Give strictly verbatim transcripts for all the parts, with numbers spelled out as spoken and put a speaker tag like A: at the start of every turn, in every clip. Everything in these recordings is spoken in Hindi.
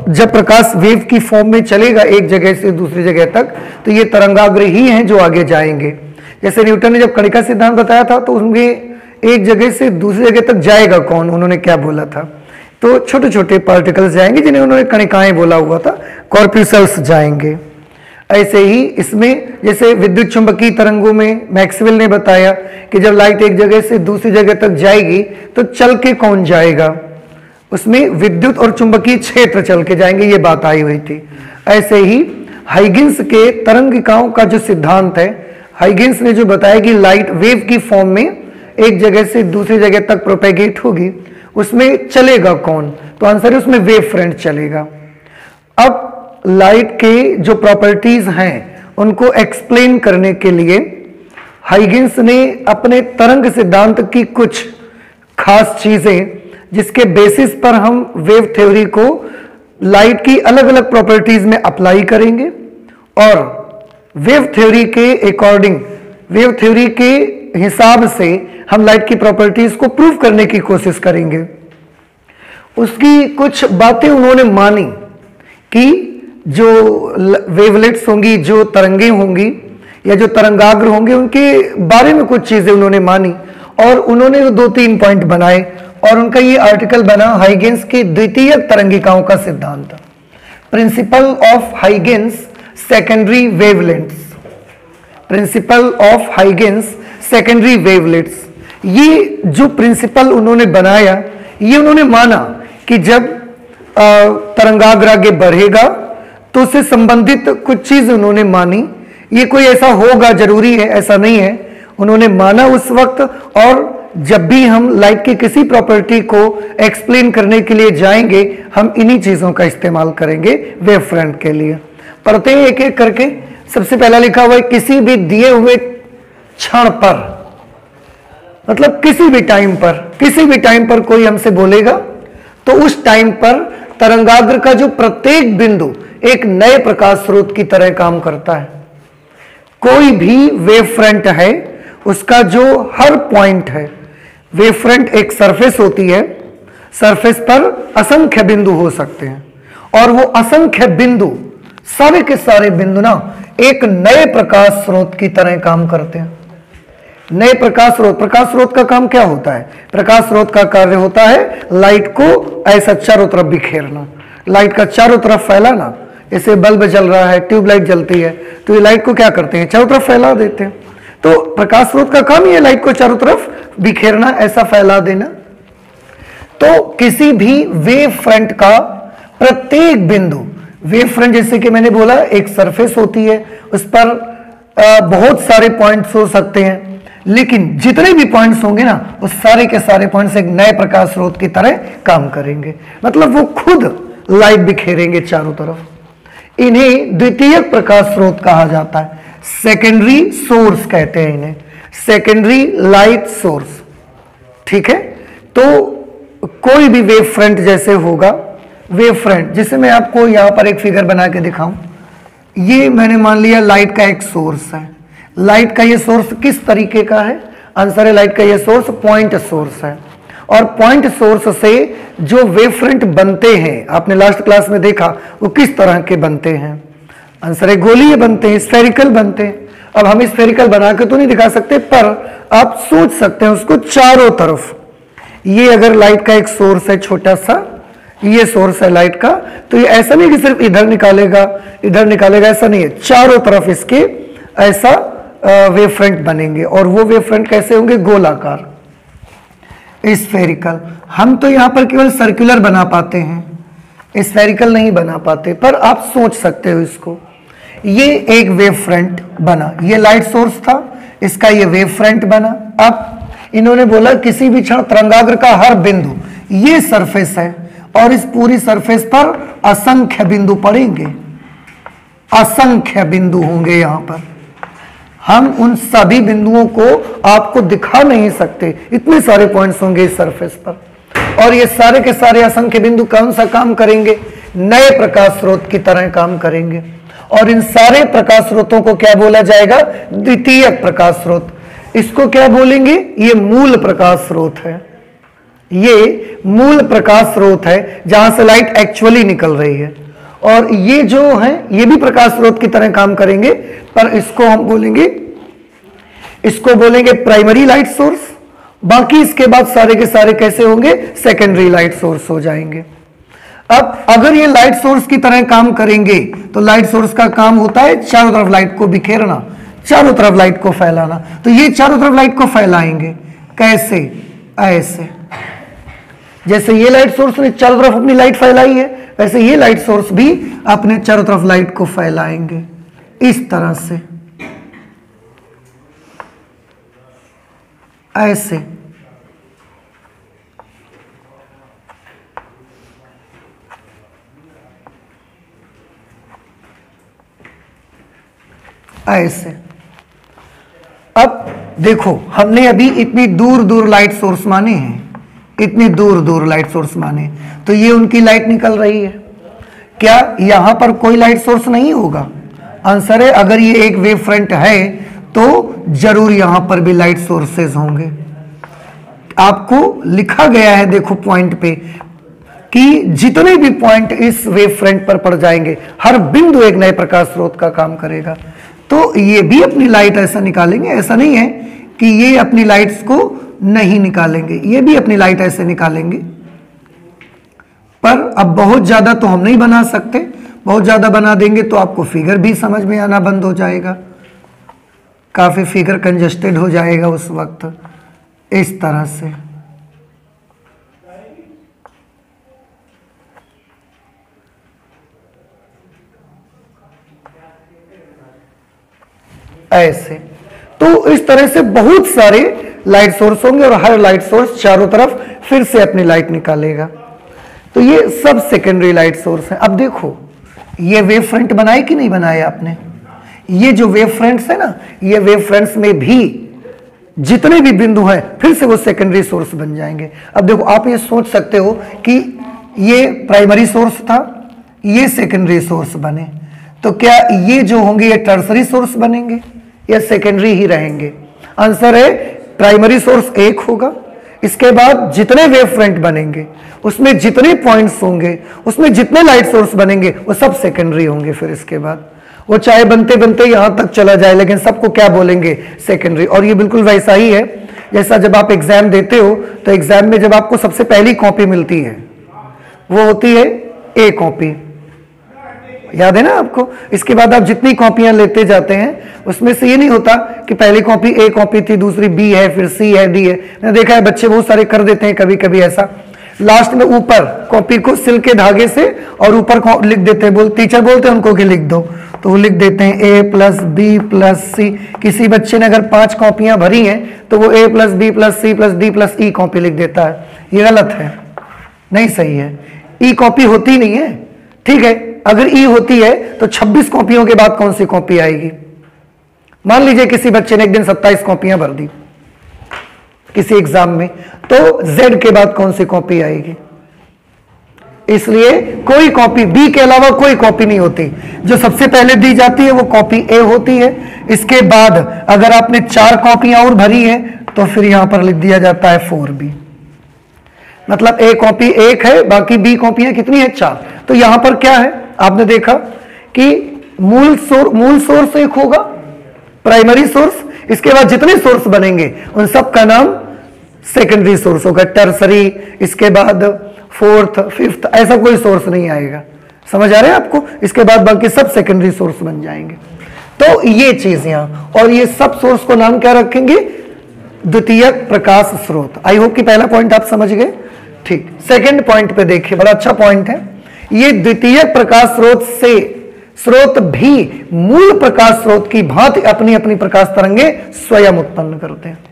A: जब प्रकाश वेव की फॉर्म में चलेगा एक जगह से दूसरी जगह तक, तो ये तरंगाग्र ही हैं जो आगे जाएंगे। जैसे न्यूटन ने जब कणिका सिद्धांत बताया था तो उसमें एक जगह से दूसरी जगह तक जाएगा कौन, उन्होंने क्या बोला था, तो छोटे छोटे पार्टिकल्स जाएंगे जिन्हें उन्होंने कणिकाएं बोला हुआ था, कॉर्प्यूसल्स जाएंगे। ऐसे ही इसमें जैसे विद्युत चुंबकीय तरंगों में मैक्सवेल ने बताया कि जब लाइट एक जगह से दूसरी जगह तक जाएगी तो चल के कौन जाएगा, उसमें विद्युत और चुंबकीय क्षेत्र चल के जाएंगे, ये बात आई हुई थी। ऐसे ही हाइगेंस के तरंगिकाओं का जो सिद्धांत है, हाइगेंस ने जो बताया कि लाइट वेव की फॉर्म में एक जगह से दूसरी जगह तक प्रोपेगेट होगी, उसमें चलेगा कौन, तो आंसर है उसमें वेव फ्रंट चलेगा। अब लाइट के जो प्रॉपर्टीज हैं उनको एक्सप्लेन करने के लिए हाइगेंस ने अपने तरंग सिद्धांत की कुछ खास चीजें, जिसके बेसिस पर हम वेव थ्योरी को लाइट की अलग अलग प्रॉपर्टीज में अप्लाई करेंगे और वेव थ्योरी के अकॉर्डिंग, वेव थ्योरी के हिसाब से हम लाइट की प्रॉपर्टीज को प्रूव करने की कोशिश करेंगे। उसकी कुछ बातें उन्होंने मानी कि जो वेवलेट्स होंगी, जो तरंगे होंगी या जो तरंगाग्र होंगे, उनके बारे में कुछ चीजें उन्होंने मानी और उन्होंने दो तीन पॉइंट बनाए और उनका ये आर्टिकल बना हाइगेंस की द्वितीयक तरंगिकाओं का सिद्धांत, principle of Huygens secondary wavelets, principle of Huygens secondary wavelets. ये जो प्रिंसिपल उन्होंने बनाया, ये उन्होंने माना कि जब तरंगाग्र आगे बढ़ेगा तो उससे संबंधित कुछ चीज उन्होंने मानी। ये कोई ऐसा होगा जरूरी है, ऐसा नहीं है, उन्होंने माना उस वक्त। और जब भी हम लाइट की किसी प्रॉपर्टी को एक्सप्लेन करने के लिए जाएंगे, हम इन्हीं चीजों का इस्तेमाल करेंगे वेव फ्रंट के लिए। पढ़ते हैं एक एक करके। सबसे पहला लिखा हुआ है किसी भी दिए हुए क्षण पर, मतलब किसी भी टाइम पर, किसी भी टाइम पर कोई हमसे बोलेगा तो उस टाइम पर तरंगाग्र का जो प्रत्येक बिंदु एक नए प्रकाश स्रोत की तरह काम करता है। कोई भी वेव फ्रंट है, उसका जो हर पॉइंट है, वेव फ्रंट एक सरफेस होती है, सरफेस पर असंख्य बिंदु हो सकते हैं और वो असंख्य बिंदु, सारे के सारे बिंदु ना एक नए प्रकाश स्रोत की तरह काम करते हैं। नए प्रकाश स्रोत, प्रकाश स्रोत का काम क्या होता है? प्रकाश स्रोत का कार्य होता है लाइट को ऐसा चारों तरफ बिखेरना, लाइट का चारों तरफ फैलाना। जैसे बल्ब जल रहा है, ट्यूबलाइट जलती है, तो ये लाइट को क्या करते हैं? चारों तरफ फैला देते हैं। तो प्रकाश स्रोत का काम ये लाइट को चारों तरफ बिखेरना, ऐसा फैला देना। तो किसी भी वेव फ्रंट का प्रत्येक बिंदु, वेव फ्रंट जैसे कि मैंने बोला एक सरफेस होती है, उस पर आ, बहुत सारे पॉइंट्स हो सकते हैं, लेकिन जितने भी पॉइंट्स होंगे ना, उस सारे के सारे पॉइंट्स एक नए प्रकाश स्रोत की तरह काम करेंगे। मतलब वो खुद लाइट बिखेरेंगे चारों तरफ। इन्हें द्वितीयक प्रकाश स्रोत कहा जाता है, सेकेंडरी सोर्स कहते हैं इन्हें, सेकेंडरी लाइट सोर्स। ठीक है, तो कोई भी वेव फ्रंट जैसे होगा, वेव फ्रंट जैसे मैं आपको यहां पर एक फिगर बना के दिखाऊं, ये मैंने मान लिया लाइट का एक सोर्स है। लाइट का ये सोर्स किस तरीके का है? आंसर है लाइट का ये सोर्स पॉइंट सोर्स है। और पॉइंट सोर्स से जो वेव फ्रंट बनते हैं, आपने लास्ट क्लास में देखा वो किस तरह के बनते हैं? आंसर है गोलीय बनते हैं, स्फेरिकल बनते हैं। अब हम स्फेरिकल बना के तो नहीं दिखा सकते, पर आप सोच सकते हैं उसको चारों तरफ। ये अगर लाइट का एक सोर्स है छोटा सा, ये सोर्स है लाइट का, तो ये ऐसा नहीं कि सिर्फ इधर निकालेगा इधर निकालेगा, ऐसा नहीं है, चारों तरफ इसके ऐसा वेव फ्रंट बनेंगे। और वो वेव फ्रंट कैसे होंगे? गोलाकार, स्फेरिकल। हम तो यहां पर केवल सर्कुलर बना पाते हैं, स्फेरिकल नहीं बना पाते, पर आप सोच सकते हो इसको। ये एक वेव फ्रंट बना, ये लाइट सोर्स था, इसका ये वेव फ्रंट बना। अब इन्होंने बोला किसी भी क्षण तरंगाग्र का हर बिंदु, ये सरफेस है और इस पूरी सरफेस पर असंख्य बिंदु पड़ेंगे, असंख्य बिंदु होंगे। यहां पर हम उन सभी बिंदुओं को आपको दिखा नहीं सकते, इतने सारे पॉइंट्स होंगे इस सरफेस पर। और ये सारे के सारे असंख्य बिंदु कौन सा काम करेंगे? नए प्रकाश स्रोत की तरह काम करेंगे। और इन सारे प्रकाश स्रोतों को क्या बोला जाएगा? द्वितीयक प्रकाश स्रोत। इसको क्या बोलेंगे? ये मूल प्रकाश स्रोत है, ये मूल प्रकाश स्रोत है जहां से लाइट एक्चुअली निकल रही है, और ये जो है ये भी प्रकाश स्रोत की तरह काम करेंगे, पर इसको हम बोलेंगे इसको बोलेंगे प्राइमरी लाइट सोर्स। बाकी इसके बाद सारे के सारे कैसे होंगे, सेकेंडरी लाइट सोर्स हो जाएंगे। अब अगर ये लाइट सोर्स की तरह काम करेंगे तो लाइट सोर्स का काम होता है चारों तरफ लाइट को बिखेरना, चारों तरफ लाइट को फैलाना। तो ये चारों तरफ लाइट को फैलाएंगे कैसे, ऐसे। जैसे ये लाइट सोर्स ने चारों तरफ अपनी लाइट फैलाई है, वैसे ये लाइट सोर्स भी अपने चारों तरफ लाइट को फैलाएंगे इस तरह से, ऐसे। ऐसे। अब देखो हमने अभी इतनी दूर दूर लाइट सोर्स माने हैं, इतनी दूर दूर लाइट सोर्स माने, तो ये उनकी लाइट निकल रही है। क्या यहां पर कोई लाइट सोर्स नहीं होगा? आंसर है अगर ये एक वेव फ्रंट है तो जरूर यहां पर भी लाइट सोर्सेज होंगे। आपको लिखा गया है देखो पॉइंट पे कि जितने भी पॉइंट इस वेव फ्रंट पर पड़ जाएंगे, हर बिंदु एक नए प्रकाश स्रोत का काम करेगा। तो ये भी अपनी लाइट ऐसा निकालेंगे, ऐसा नहीं है कि ये अपनी लाइट्स को नहीं निकालेंगे, ये भी अपनी लाइट ऐसे निकालेंगे। पर अब बहुत ज्यादा तो हम नहीं बना सकते, बहुत ज्यादा बना देंगे तो आपको फिगर भी समझ में आना बंद हो जाएगा, काफी फिगर कंजेस्टेड हो जाएगा उस वक्त, इस तरह से। ऐसे। तो इस तरह से बहुत सारे लाइट सोर्स होंगे और हर लाइट सोर्स चारों तरफ फिर से अपनी लाइट निकालेगा। तो ये सब सेकेंडरी लाइट सोर्स है। अब देखो ये वेव फ्रंट बनाए कि नहीं बनाए आपने? ये जो वेव फ्रंट्स है ना, ये वेव फ्रंट्स में भी जितने भी बिंदु हैं फिर से वो सेकेंडरी सोर्स बन जाएंगे। अब देखो आप ये सोच सकते हो कि ये प्राइमरी सोर्स था, ये सेकेंडरी सोर्स बने, तो क्या ये जो होंगे ये टर्सरी सोर्स बनेंगे या सेकेंडरी ही रहेंगे? आंसर है प्राइमरी सोर्स एक होगा, इसके बाद जितने वेव फ्रंट बनेंगे उसमें जितने पॉइंट्स होंगे, उसमें जितने लाइट सोर्स बनेंगे वो सब सेकेंडरी होंगे। फिर इसके बाद वो चाहे बनते बनते यहां तक चला जाए, लेकिन सबको क्या बोलेंगे, सेकेंडरी। और ये बिल्कुल वैसा ही है जैसा जब आप एग्जाम देते हो तो एग्जाम में जब आपको सबसे पहली कॉपी मिलती है वो होती है ए कॉपी, याद है ना आपको? इसके बाद आप जितनी कॉपियां लेते जाते हैं उसमें से ये नहीं होता कि पहली कॉपी ए कॉपी थी, दूसरी बी है, फिर सी है, डी है। मैंने देखा है बच्चे बहुत सारे कर देते हैं कभी कभी ऐसा, लास्ट में ऊपर कॉपी को सिल के धागे से और ऊपर लिख देते हैं, बोल टीचर बोलते हैं उनको कि लिख दो, तो वो लिख देते हैं A plus B plus C. किसी बच्चे ने अगर पांच कॉपियां भरी हैं तो वो A plus B plus C plus D plus E copy लिख देता है। ये गलत है, नहीं सही है। ई कॉपी होती नहीं है, ठीक है? अगर ई होती है तो छब्बीस कॉपियों के बाद कौन सी कॉपी आएगी? मान लीजिए किसी बच्चे ने एक दिन सत्ताईस कॉपियां भर दी किसी एग्जाम में, तो जेड के बाद कौन सी कॉपी आएगी? इसलिए कोई कॉपी बी के अलावा कोई कॉपी नहीं होती, जो सबसे पहले दी जाती है वो कॉपी ए होती है। इसके बाद अगर आपने चार कॉपियां और भरी है तो फिर यहां पर लिख दिया जाता है फोर बी, मतलब ए कॉपी एक है, बाकी बी कॉपियां कितनी है, चार। तो यहां पर क्या है, आपने देखा कि मूल सोर्स मूल सोर्स एक होगा, प्राइमरी सोर्स, इसके बाद जितने सोर्स बनेंगे उन सब का नाम सेकेंडरी सोर्स होगा, टर्सरी, इसके बाद फोर्थ, फिफ्थ, ऐसा कोई सोर्स नहीं आएगा। समझ आ रहे हैं आपको? इसके बाद बाकी सब सेकेंडरी सोर्स बन जाएंगे। तो ये चीज यहां, और ये सब सोर्स को नाम क्या रखेंगे, द्वितीयक प्रकाश स्रोत। आई होप कि पहला पॉइंट आप समझ गए। ठीक, सेकेंड पॉइंट पे देखिए, बड़ा अच्छा पॉइंट है। ये द्वितीयक प्रकाश स्रोत से स्रोत भी मूल प्रकाश स्रोत की भांति अपनी अपनी प्रकाश तरंगे स्वयं उत्पन्न करते हैं।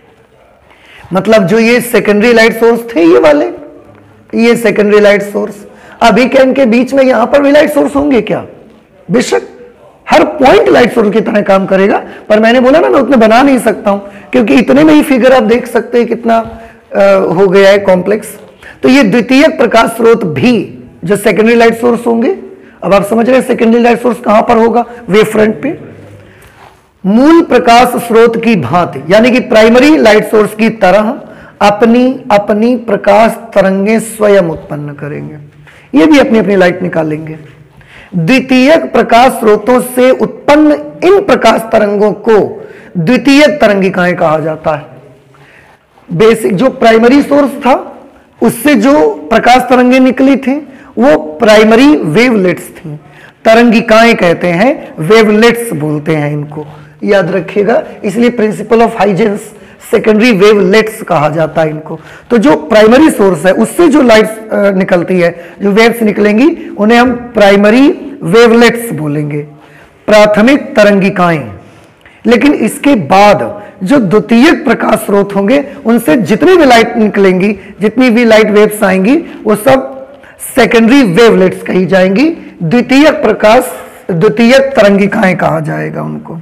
A: मतलब जो ये सेकेंडरी लाइट सोर्स थे, ये वाले, ये सेकेंडरी लाइट सोर्स, अभी के इनके बीच में यहां पर भी लाइट सोर्स होंगे क्या? बेशक हर पॉइंट लाइट सोर्स की तरह काम करेगा, पर मैंने बोला ना मैं उतने बना नहीं सकता हूं क्योंकि इतने में ही फिगर आप देख सकते हैं कितना आ, हो गया है कॉम्प्लेक्स। तो ये द्वितीयक प्रकाश स्रोत भी जो सेकेंडरी लाइट सोर्स होंगे, अब आप समझ रहे हैं सेकेंडरी लाइट सोर्स कहां पर होगा, वेव फ्रंट पे, मूल प्रकाश स्रोत की भांति, यानी कि प्राइमरी लाइट सोर्स की तरह अपनी अपनी प्रकाश तरंगें स्वयं उत्पन्न करेंगे, ये भी अपनी अपनी लाइट निकालेंगे। द्वितीयक प्रकाश स्रोतों से उत्पन्न इन प्रकाश तरंगों को द्वितीयक तरंगिकाएं कहा जाता है। बेसिक जो प्राइमरी सोर्स था उससे जो प्रकाश तरंगें निकली थी वो प्राइमरी वेवलेट्स थी, तरंगिकाएं कहते हैं, वेवलेट्स बोलते हैं इनको, याद रखिएगा। इसलिए principle of Huygens secondary wavelets कहा जाता है इनको। तो जो प्राइमरी सोर्स है उससे जो लाइट्स निकलती है, जो वेव्स निकलेंगी, उन्हें हम प्राइमरी वेवलेट्स बोलेंगे, प्राथमिक तरंगिकाएं। लेकिन इसके बाद जो द्वितीयक प्रकाश स्रोत होंगे उनसे जितनी भी लाइट निकलेंगी, जितनी भी लाइट वेव्स आएंगी, वो सब सेकेंडरी वेवलेट्स कही जाएंगी, द्वितीयक प्रकाश द्वितीयक तरंगिकाएं कहा जाएगा उनको।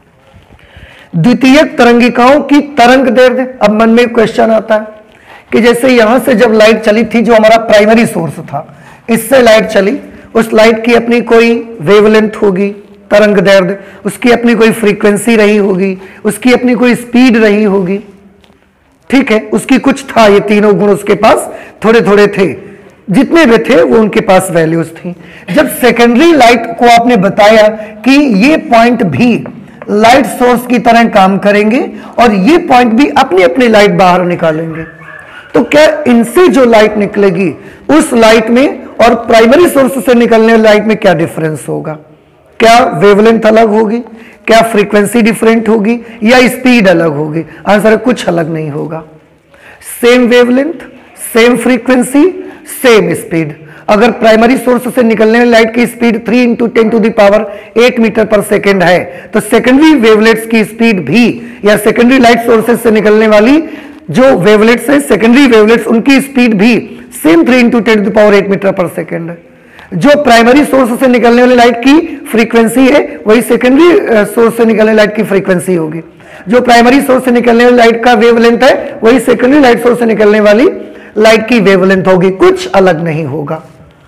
A: द्वितीयक तरंगिकाओं की तरंग दैर्ध्य, अब मन में क्वेश्चन आता है कि जैसे यहां से जब लाइट चली थी, जो हमारा प्राइमरी सोर्स था, इससे लाइट चली, उस लाइट की अपनी कोई वेवलेंथ होगी, तरंग दैर्ध्य, उसकी अपनी कोई फ्रीक्वेंसी रही होगी, उसकी अपनी कोई स्पीड रही होगी, ठीक है, उसकी कुछ था, ये तीनों गुण उसके पास थोड़े थोड़े थे, जितने भी थे वो उनके पास वैल्यूज थी। जब सेकेंडरी लाइट को आपने बताया कि ये पॉइंट भी लाइट सोर्स की तरह काम करेंगे और ये पॉइंट भी अपनी अपनी लाइट बाहर निकालेंगे, तो क्या इनसे जो लाइट निकलेगी उस लाइट में और प्राइमरी सोर्स से निकलने वाली लाइट में क्या डिफरेंस होगा? क्या वेवलेंथ अलग होगी, क्या फ्रीक्वेंसी डिफरेंट होगी, या स्पीड अलग होगी? आंसर है कुछ अलग नहीं होगा। Same wavelength, same frequency, same speed. अगर प्राइमरी सोर्स से निकलने वाली लाइट की speed three into ten to the power eight metre per second है, तो सेकेंडरी वेवलेट्स की स्पीड भी, या सेकेंडरी लाइट सोर्सेज से निकलने वाली जो वेवलेट्स है, सेकेंडरी वेवलेट्स, उनकी स्पीड भी same three into ten to the power eight metre per second है। जो प्राइमरी सोर्स से निकलने वाली लाइट की फ्रीक्वेंसी है वही सेकेंडरी सोर्स से निकलने लाइट की फ्रीक्वेंसी होगी। जो प्राइमरी सोर्स से निकलने वाली लाइट का वेवलेंथ है वही सेकेंडरी लाइट सोर्स से निकलने वाली लाइट की वेवलेंथ होगी, कुछ अलग नहीं होगा।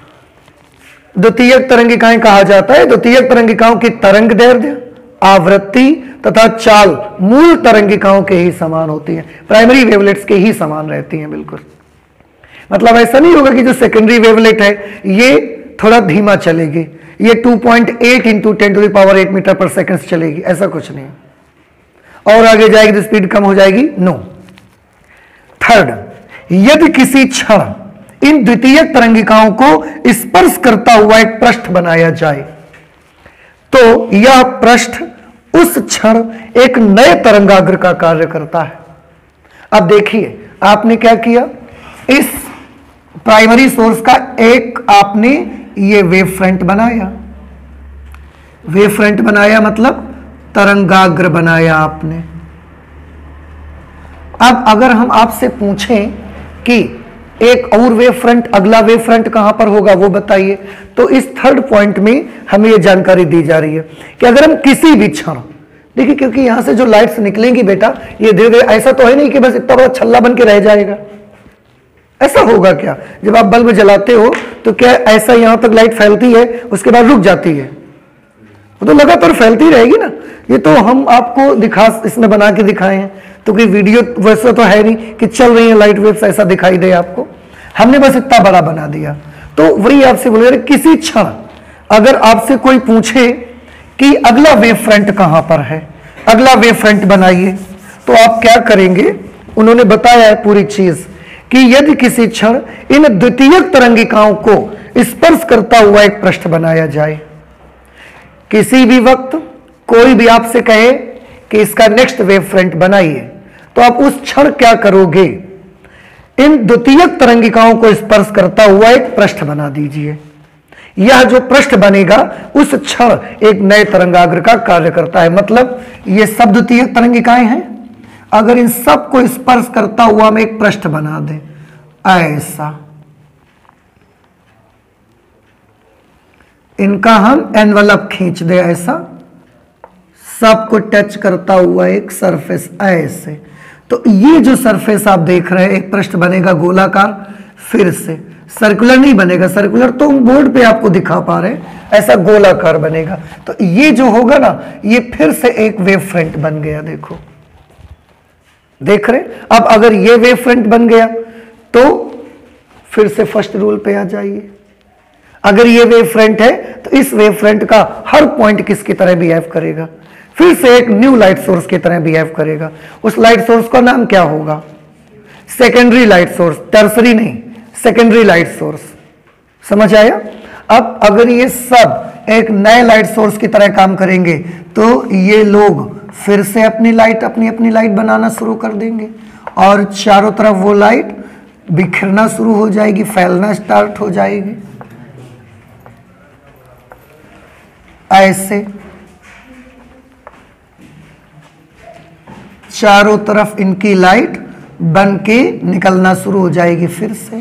A: द्वितीयक तरंगिकाएं कहा जाता है। द्वितीयक तरंगिकाओं की तरंग दैर्ध्य, आवृत्ति तथा चाल मूल तरंगिकाओं के ही समान होती है, प्राइमरी वेवलेट्स के ही समान रहती हैं बिल्कुल। मतलब ऐसा नहीं होगा कि जो सेकेंडरी वेवलेट है ये थोड़ा धीमा चलेगी, ये two point eight into ten to the power eight metre per second चलेगी, ऐसा कुछ नहीं। और आगे जाएगी तो स्पीड कम हो जाएगी, नो। थर्ड, यदि किसी क्षण इन द्वितीयक तरंगिकाओं को स्पर्श करता हुआ एक पृष्ठ बनाया जाए तो यह पृष्ठ उस क्षण एक नए तरंगाग्र का कार्य करता है। अब देखिए आपने क्या किया, इस प्राइमरी सोर्स का एक आपने ये वेव फ्रंट बनाया, वेव फ्रंट बनाया मतलब तरंगाग्र बनाया आपने। अब अगर हम आपसे पूछें कि एक और वेव फ्रंट, अगला वेव फ्रंट कहां पर होगा वो बताइए, तो इस थर्ड पॉइंट में हमें ये जानकारी दी जा रही है कि अगर हम किसी भी क्षण, देखिए क्योंकि यहां से जो लाइट्स निकलेंगी बेटा ये धीरे धीरे, ऐसा तो है नहीं कि बस इतना बड़ा छल्ला बन के रह जाएगा। ऐसा होगा क्या, जब आप बल्ब जलाते हो तो क्या ऐसा यहां तक लाइट फैलती है उसके बाद रुक जाती है? वो तो लगातार फैलती रहेगी ना। ये तो हम आपको दिखा, इसमें बना के दिखाए हैं, तो कोई वीडियो वैसा तो है नहीं कि चल रही है लाइट वेव्स ऐसा दिखाई दे आपको, हमने बस इतना बड़ा बना दिया। तो वही आपसे बोल रहे, किसी क्षण अगर आपसे कोई पूछे कि अगला वेव फ्रंट कहां पर है, अगला वेव फ्रंट बनाइए, तो आप क्या करेंगे? उन्होंने बताया है पूरी चीज कि यदि किसी क्षण इन द्वितीयक तरंगिकाओं को स्पर्श करता हुआ एक पृष्ठ बनाया जाए, किसी भी वक्त कोई भी आपसे कहे कि इसका नेक्स्ट वेव फ्रंट बनाइए, तो आप उस क्षण क्या करोगे? इन द्वितीयक तरंगिकाओं को स्पर्श करता हुआ एक पृष्ठ बना दीजिए। यह जो पृष्ठ बनेगा उस क्षण एक नए तरंगाग्र का कार्य करता है। मतलब ये सब द्वितीयक तरंगिकाएं हैं, अगर इन सब को स्पर्श करता हुआ हम एक पृष्ठ बना दें, ऐसा इनका हम एनवलप खींच दे, ऐसा सबको टच करता हुआ एक सरफेस ऐसे, तो ये जो सरफेस आप देख रहे हैं एक पृष्ठ बनेगा गोलाकार, फिर से सर्कुलर नहीं बनेगा, सर्कुलर तो बोर्ड पे आपको दिखा पा रहे हैं, ऐसा गोलाकार बनेगा। तो ये जो होगा ना, ये फिर से एक वेव फ्रंट बन गया। देखो देख रहे? अब अगर ये वेव फ्रंट बन गया तो फिर से फर्स्ट रूल पे आ जाइए। अगर ये वेव फ्रंट है तो इस वेव फ्रंट का हर पॉइंट किसकी तरह बिहेव करेगा? फिर से एक न्यू लाइट सोर्स की तरह बिहेव करेगा। उस लाइट सोर्स का नाम क्या होगा? सेकेंडरी लाइट सोर्स, टर्सरी नहीं, सेकेंडरी लाइट सोर्स। समझ आया? अब अगर ये सब एक नए लाइट सोर्स की तरह काम करेंगे तो ये लोग फिर से अपनी लाइट अपनी अपनी लाइट बनाना शुरू कर देंगे और चारों तरफ वो लाइट बिखरना शुरू हो जाएगी, फैलना स्टार्ट हो जाएगी। ऐसे चारों तरफ इनकी लाइट बन के निकलना शुरू हो जाएगी फिर से।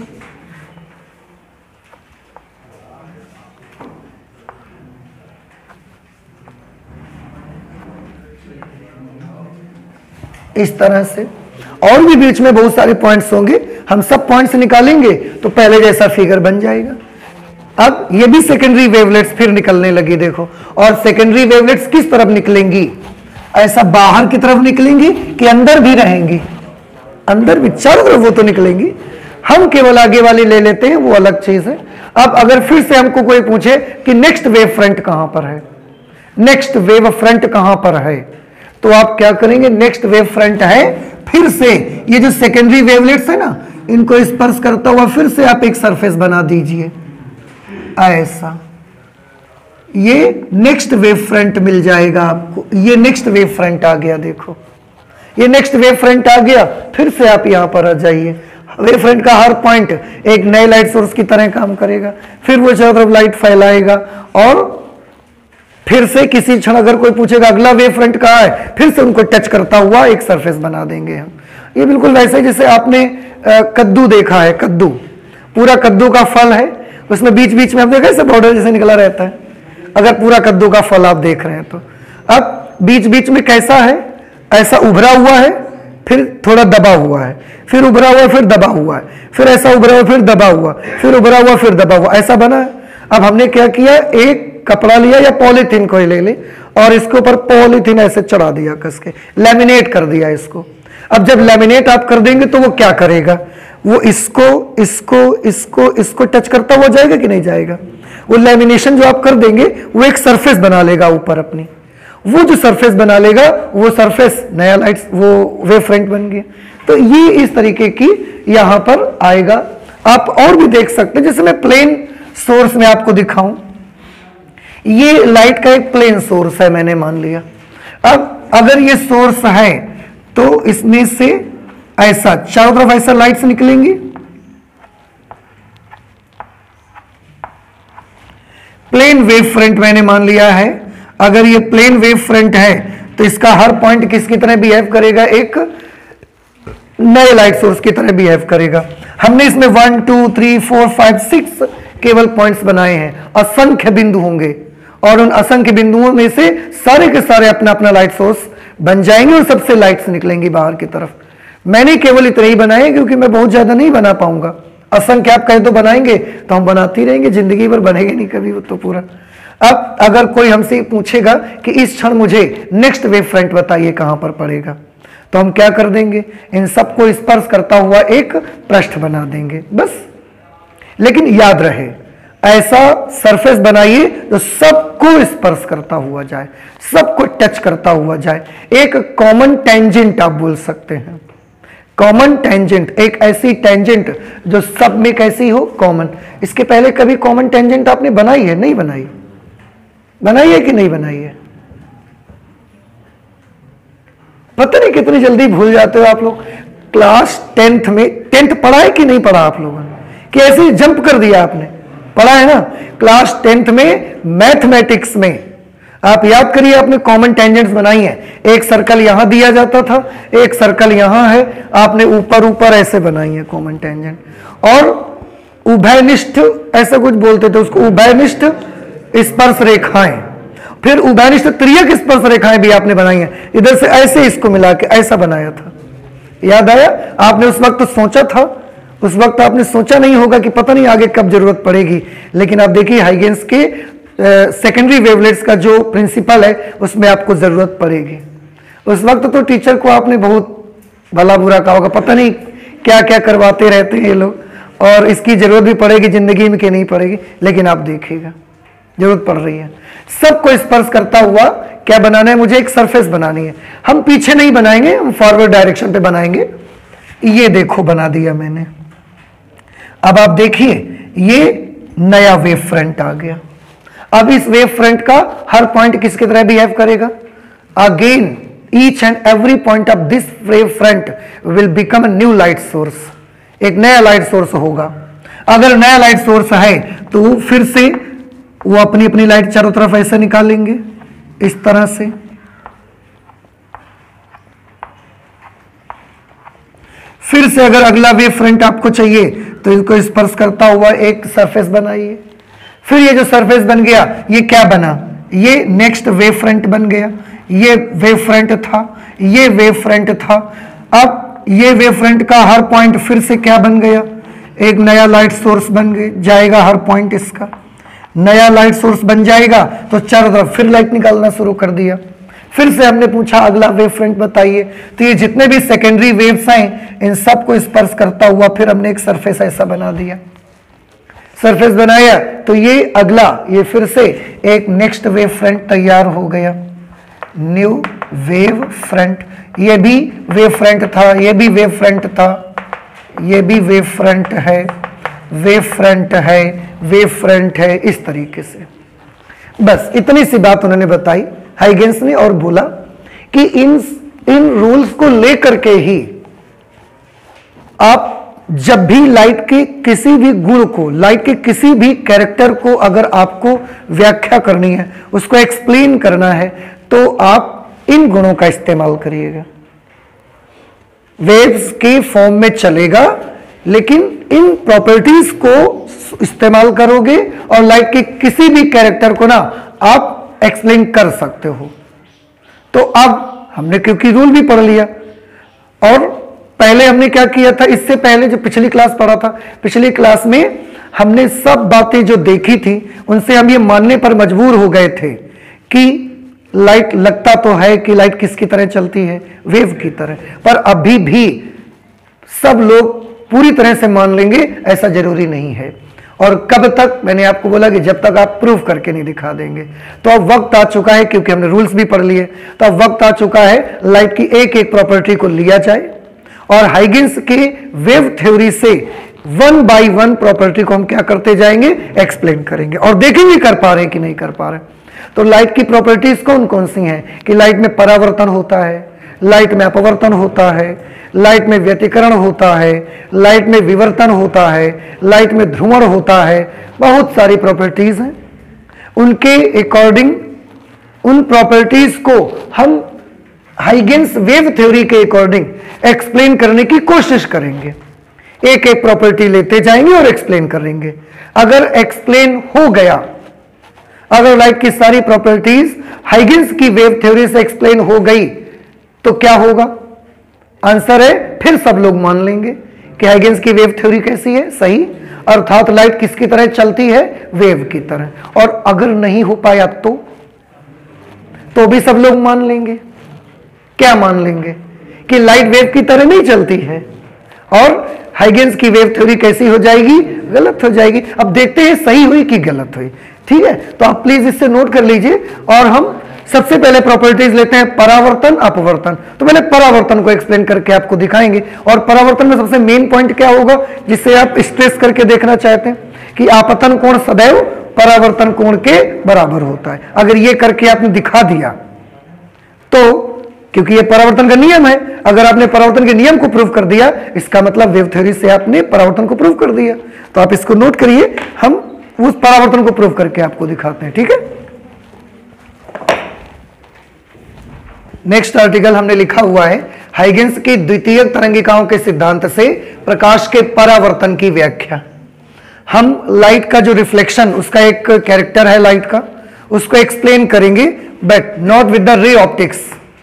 A: इस तरह से और भी बीच में बहुत सारे पॉइंट्स होंगे, हम सब पॉइंट्स निकालेंगे तो पहले जैसा फिगर बन जाएगा। अब ये भी सेकेंडरी वेवलेट्स फिर निकलने लगी, देखो। और सेकेंडरी वेवलेट्स किस तरफ निकलेंगी? ऐसा बाहर की तरफ निकलेंगी कि अंदर भी रहेंगी? अंदर भी, चारों तरफ वो तो निकलेंगी। हम केवल आगे वाली ले लेते हैं, वो अलग चीज है। अब अगर फिर से हमको कोई पूछे कि नेक्स्ट वेव फ्रंट कहां पर है, नेक्स्ट वेव फ्रंट कहां पर है, तो आप क्या करेंगे? नेक्स्ट वेव फ्रंट है, फिर से ये जो सेकेंडरी वेवलेट्स है ना, इनको स्पर्श करता हुआ फिर से आप एक सरफेस बना दीजिए ऐसा। ये नेक्स्ट वेव फ्रंट मिल जाएगा आपको। ये नेक्स्ट वेव फ्रंट आ गया, देखो ये नेक्स्ट वेव फ्रंट आ गया। फिर से आप यहां पर आ जाइए। वेव फ्रंट का हर पॉइंट एक नए लाइट सोर्स की तरह काम करेगा, फिर वो चारों तरफ लाइट फैलाएगा और फिर से किसी क्षण अगर कोई पूछेगा अगला वेव फ्रंट कहाँ है, फिर से उनको टच करता हुआ एक सरफेस बना देंगे हम। ये बिल्कुल वैसे जैसे आपने कद्दू देखा है, कद्दू पूरा कद्दू का फल है, उसमें बीच बीच में आप देखा ऐसे बॉर्डर जैसे निकला रहता है। अगर पूरा कद्दू का फल आप देख रहे हैं तो अब बीच बीच में कैसा है, ऐसा उभरा हुआ है, फिर थोड़ा दबा हुआ है, फिर उभरा हुआ, फिर दबा हुआ है, फिर ऐसा उभरा हुआ, फिर दबा हुआ, फिर उभरा हुआ, फिर दबा हुआ, ऐसा बना है। अब हमने क्या किया, एक कपड़ा लिया या पॉलीथीन को ले ले और इसके ऊपर पॉलीथीन ऐसे चढ़ा दिया, कस के लैमिनेट कर दिया इसको। अब जब लैमिनेट आप कर देंगे तो वो क्या करेगा, वो इसको इसको इसको इसको टच करता हुआ जाएगा कि नहीं जाएगा? वो लैमिनेशन जो आप कर देंगे वो एक सरफेस बना लेगा ऊपर अपनी। वो जो सरफेस बना लेगा वो सरफेस नया लाइट्स वो वेव फ्रंट बन गया। तो ये इस तरीके की यहां पर आएगा। आप और भी देख सकते हैं, जैसे मैं प्लेन सोर्स में आपको दिखाऊं, ये लाइट का एक प्लेन सोर्स है मैंने मान लिया। अब अगर ये सोर्स है तो इसमें से ऐसा चारों तरफ ऐसा लाइट्स निकलेंगी। प्लेन वेव फ्रंट मैंने मान लिया है। अगर ये प्लेन वेव फ्रंट है तो इसका हर पॉइंट किसकी तरह बिहेव करेगा, एक नए लाइट सोर्स की तरह बिहेव करेगा। हमने इसमें one two three four five six केवल पॉइंट्स बनाए हैं, असंख्य बिंदु होंगे और उन असंख्य बिंदुओं में से सारे के सारे अपना अपना लाइट सोर्स बन जाएंगे और सबसे लाइट्स निकलेंगी बाहर की तरफ। मैंने केवल इतने ही बनाए क्योंकि मैं बहुत ज्यादा नहीं बना पाऊंगा। असंख्य आप कहें तो बनाएंगे तो हम बनाते रहेंगे, जिंदगी भर बनेंगे नहीं कभी वो तो पूरा। अब अगर कोई हमसे पूछेगा कि इस क्षण मुझे नेक्स्ट वेव फ्रंट बताइए कहां पर पड़ेगा, तो हम क्या कर देंगे, इन सबको स्पर्श करता हुआ एक पृष्ठ बना देंगे बस। लेकिन याद रहे, ऐसा सरफेस बनाइए जो सबको स्पर्श करता हुआ जाए, सबको टच करता हुआ जाए। एक कॉमन टेंजेंट आप बोल सकते हैं, कॉमन टेंजेंट, एक ऐसी टेंजेंट जो सब में कैसी हो, कॉमन। इसके पहले कभी कॉमन टेंजेंट आपने बनाई है? नहीं बनाई। बनाई है कि नहीं बनाई है? पता नहीं कितनी जल्दी भूल जाते हो आप लोग। क्लास टेंथ में, टेंथ पढ़ा है कि नहीं पढ़ा आप लोगों ने, कि ऐसे ही जंप कर दिया आपने? पढ़ा है ना। क्लास टेंथ में मैथमेटिक्स में आप याद करिए, आपने कॉमन टेंजेंट्स बनाई है। एक सर्कल यहां दिया जाता था, एक सर्कल यहां है, आपने ऊपर ऊपर ऐसे बनाई है कॉमन टेंजेंट। और उभयनिष्ठ ऐसा कुछ बोलते थे उसको, उभयनिष्ठ स्पर्श रेखाएं, फिर उभयनिष्ठ त्रियक स्पर्श रेखाएं भी आपने बनाई हैं। इधर से ऐसे इसको मिला के ऐसा बनाया था, याद आया? आपने उस वक्त सोचा था, उस वक्त आपने सोचा नहीं होगा कि पता नहीं आगे कब जरूरत पड़ेगी। लेकिन आप देखिए हाइगेंस के सेकेंडरी वेवलेट्स का जो प्रिंसिपल है उसमें आपको जरूरत पड़ेगी। उस वक्त तो टीचर को आपने बहुत भला बुरा का होगा, पता नहीं क्या क्या करवाते रहते हैं ये लोग, और इसकी जरूरत भी पड़ेगी जिंदगी में कि नहीं पड़ेगी, लेकिन आप देखिएगा जरूरत पड़ रही है। सबको स्पर्श करता हुआ क्या बनाना है, मुझे एक सरफेस बनानी है। हम पीछे नहीं बनाएंगे, हम फॉरवर्ड डायरेक्शन पे बनाएंगे। ये देखो बना दिया मैंने। अब आप देखिए ये नया वेव फ्रंट आ गया। अब इस वेव फ्रंट का हर पॉइंट किसकी तरह बिहेव करेगा, again each and every point of this wave front will become a new light source, एक नया लाइट सोर्स होगा। अगर नया लाइट सोर्स है तो फिर से वो अपनी अपनी लाइट चारों तरफ ऐसे निकालेंगे इस तरह से। फिर से अगर अगला वेव फ्रंट आपको चाहिए तो इसको स्पर्श करता हुआ एक सरफेस बनाइए। फिर ये जो सरफेस बन गया ये क्या बना, ये नेक्स्ट वेव फ्रंट बन गया। ये वेव फ्रंट था, ये वेव फ्रंट था। अब ये वेव फ्रंट का हर पॉइंट फिर से क्या बन गया, एक नया लाइट सोर्स बन गया जाएगा। हर पॉइंट इसका नया लाइट सोर्स बन जाएगा तो चारों तरफ फिर लाइट निकालना शुरू कर दिया। फिर से हमने पूछा अगला वेव फ्रंट बताइए, तो ये जितने भी सेकेंडरी वेव्स हैं इन सबको स्पर्श करता हुआ फिर हमने एक सरफेस ऐसा बना दिया। सरफेस बनाया तो ये अगला, ये फिर से एक नेक्स्ट वेव फ्रंट तैयार हो गया, न्यू वेव फ्रंट। ये भी वेव फ्रंट था, ये भी वेव फ्रंट था, ये भी वेव फ्रंट है, वेव फ्रंट है, वेव फ्रंट है, इस तरीके से। बस इतनी सी बात उन्होंने बताई हाइगेंस ने, और बोला कि इन इन रूल्स को लेकर के ही आप जब भी लाइट के किसी भी गुण को, लाइट के किसी भी कैरेक्टर को अगर आपको व्याख्या करनी है, उसको एक्सप्लेन करना है, तो आप इन गुणों का इस्तेमाल करिएगा। वेव्स के फॉर्म में चलेगा लेकिन इन प्रॉपर्टीज को इस्तेमाल करोगे और लाइट के किसी भी कैरेक्टर को ना आप एक्सप्लेन कर सकते हो। तो अब हमने क्योंकि रूल भी पढ़ लिया, और पहले हमने क्या किया था, इससे पहले जो पिछली क्लास पढ़ा था, पिछली क्लास में हमने सब बातें जो देखी थी उनसे हम ये मानने पर मजबूर हो गए थे कि लाइट लगता तो है कि लाइट किसकी तरह चलती है, वेव की तरह, पर अभी भी सब लोग पूरी तरह से मान लेंगे ऐसा जरूरी नहीं है। और कब तक, मैंने आपको बोला कि जब तक आप प्रूफ करके नहीं दिखा देंगे। तो अब वक्त आ चुका है, क्योंकि हमने रूल्स भी पढ़ लिए, तो अब वक्त आ चुका है लाइट की एक एक प्रॉपर्टी को लिया जाए और हाइगेंस के वेव थ्योरी से वन बाय वन प्रॉपर्टी को हम क्या करते जाएंगे, एक्सप्लेन करेंगे और देखेंगे कर पा रहे हैं कि नहीं कर पा रहे। तो लाइट की प्रॉपर्टीज कौन कौन सी हैं कि लाइट में परावर्तन होता है, लाइट में अपवर्तन होता है, लाइट में व्यतिकरण होता है, लाइट में विवर्तन होता है, लाइट में ध्रुवण होता है, बहुत सारी प्रॉपर्टीज हैं। उनके अकॉर्डिंग उन प्रॉपर्टीज को हम हाइगेंस वेव थ्योरी के अकॉर्डिंग एक्सप्लेन करने की कोशिश करेंगे। एक एक प्रॉपर्टी लेते जाएंगे और एक्सप्लेन करेंगे। अगर एक्सप्लेन हो गया, अगर लाइट की सारी प्रॉपर्टीज हाइगेंस की वेव थ्योरी से एक्सप्लेन हो गई तो क्या होगा, आंसर है फिर सब लोग मान लेंगे कि हाइगेंस की वेव थ्योरी कैसी है, सही, अर्थात लाइट किसकी तरह चलती है, वेव की तरह। और अगर नहीं हो पाया तो तो भी सब लोग मान लेंगे, क्या मान लेंगे कि लाइट वेव की तरह नहीं चलती है और हाइगेंस की वेव थ्योरी कैसी हो जाएगी, गलत हो जाएगी। अब देखते हैं सही हुई कि गलत हुई। ठीक है, तो आप प्लीज इससे नोट कर लीजिए। और हम सबसे पहले प्रॉपर्टीज लेते हैं परावर्तन अपवर्तन। तो पहले परावर्तन को एक्सप्लेन करके आपको दिखाएंगे, और परावर्तन में सबसे मेन पॉइंट क्या होगा जिससे आप स्ट्रेस करके देखना चाहते हैं कि आपतन कोण सदैव परावर्तन कोण के बराबर होता है। अगर ये करके आपने दिखा दिया तो, क्योंकि ये परावर्तन का नियम है, अगर आपने परावर्तन के नियम को प्रूव कर दिया इसका मतलब वेव थ्योरी से आपने परावर्तन को प्रूव कर दिया। तो आप इसको नोट करिए, हम उस परावर्तन को प्रूव करके आपको दिखाते हैं। ठीक है, नेक्स्ट आर्टिकल हमने लिखा हुआ है हाइगेंस की द्वितीय तरंगिकाओं के सिद्धांत से प्रकाश के परावर्तन की व्याख्या। हम लाइट का जो रिफ्लेक्शन, उसका एक कैरेक्टर है लाइट का, उसको एक्सप्लेन करेंगे, but not with the ray optics,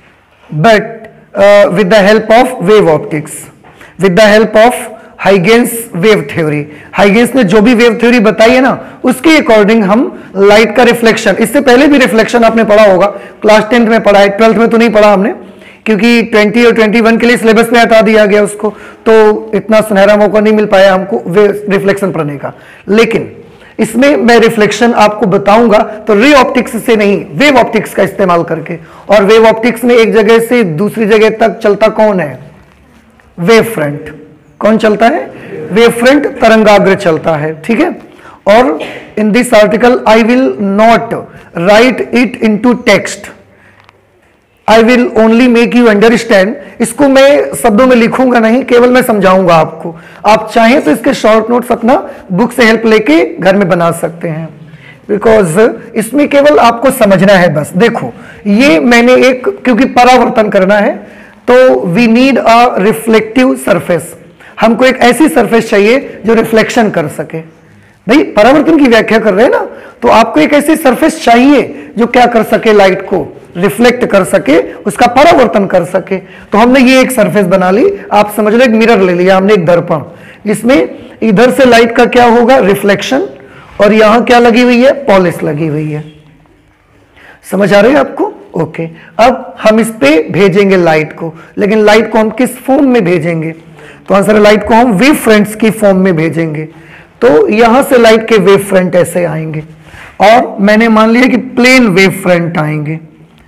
A: but with the help of wave optics, with the help of Huygens wave theory. Huygens ने जो भी वेव थ्योरी बताई है ना, उसके अकॉर्डिंग हम लाइट का रिफ्लेक्शन, इससे पहले भी रिफ्लेक्शन आपने पढ़ा होगा, क्लास टेंथ में पढ़ा है, ट्वेल्थ में तो नहीं पढ़ा हमने, क्योंकि ट्वेंटी और ट्वेंटी वन के लिए सिलेबस में हटा दिया गया उसको, तो इतना सुनहरा मौका नहीं मिल पाया हमको रिफ्लेक्शन पढ़ने का। लेकिन इसमें मैं रिफ्लेक्शन आपको बताऊंगा तो रे ऑप्टिक्स से नहीं, वेव ऑप्टिक्स का इस्तेमाल करके। और वेव ऑप्टिक्स में एक जगह से दूसरी जगह तक चलता कौन है? Wave front. कौन चलता है? वेव फ्रंट, तरंगाग्र चलता है, ठीक है। और in this article I will not write it into text, I will only make you understand. इसको मैं शब्दों में लिखूंगा नहीं, केवल मैं समझाऊंगा आपको। आप चाहें तो इसके शॉर्ट नोट्स अपना बुक से हेल्प लेके घर में बना सकते हैं, बिकॉज इसमें केवल आपको समझना है बस। देखो ये मैंने एक, क्योंकि परावर्तन करना है तो we need a reflective surface. हमको एक ऐसी सरफेस चाहिए जो रिफ्लेक्शन कर सके। भाई परावर्तन की व्याख्या कर रहे हैं ना, तो आपको एक ऐसी सरफेस चाहिए जो क्या कर सके? लाइट को रिफ्लेक्ट कर सके, उसका परावर्तन कर सके। तो हमने ये एक सरफेस बना ली। आप समझ लो एक मिरर ले लिया हमने, एक दर्पण, जिसमें इधर से लाइट का क्या होगा? रिफ्लेक्शन, और यहां क्या लगी हुई है? पॉलिश लगी हुई है। समझ आ रही है आपको? ओके। अब हम इस पे भेजेंगे लाइट को, लेकिन लाइट को हम किस फॉर्म में भेजेंगे? तो आंसर है लाइट को हम वेव फ्रंट्स की फॉर्म में भेजेंगे। तो यहां से लाइट के वेव फ्रंट ऐसे आएंगे, और मैंने मान लिया कि प्लेन वेव फ्रंट आएंगे,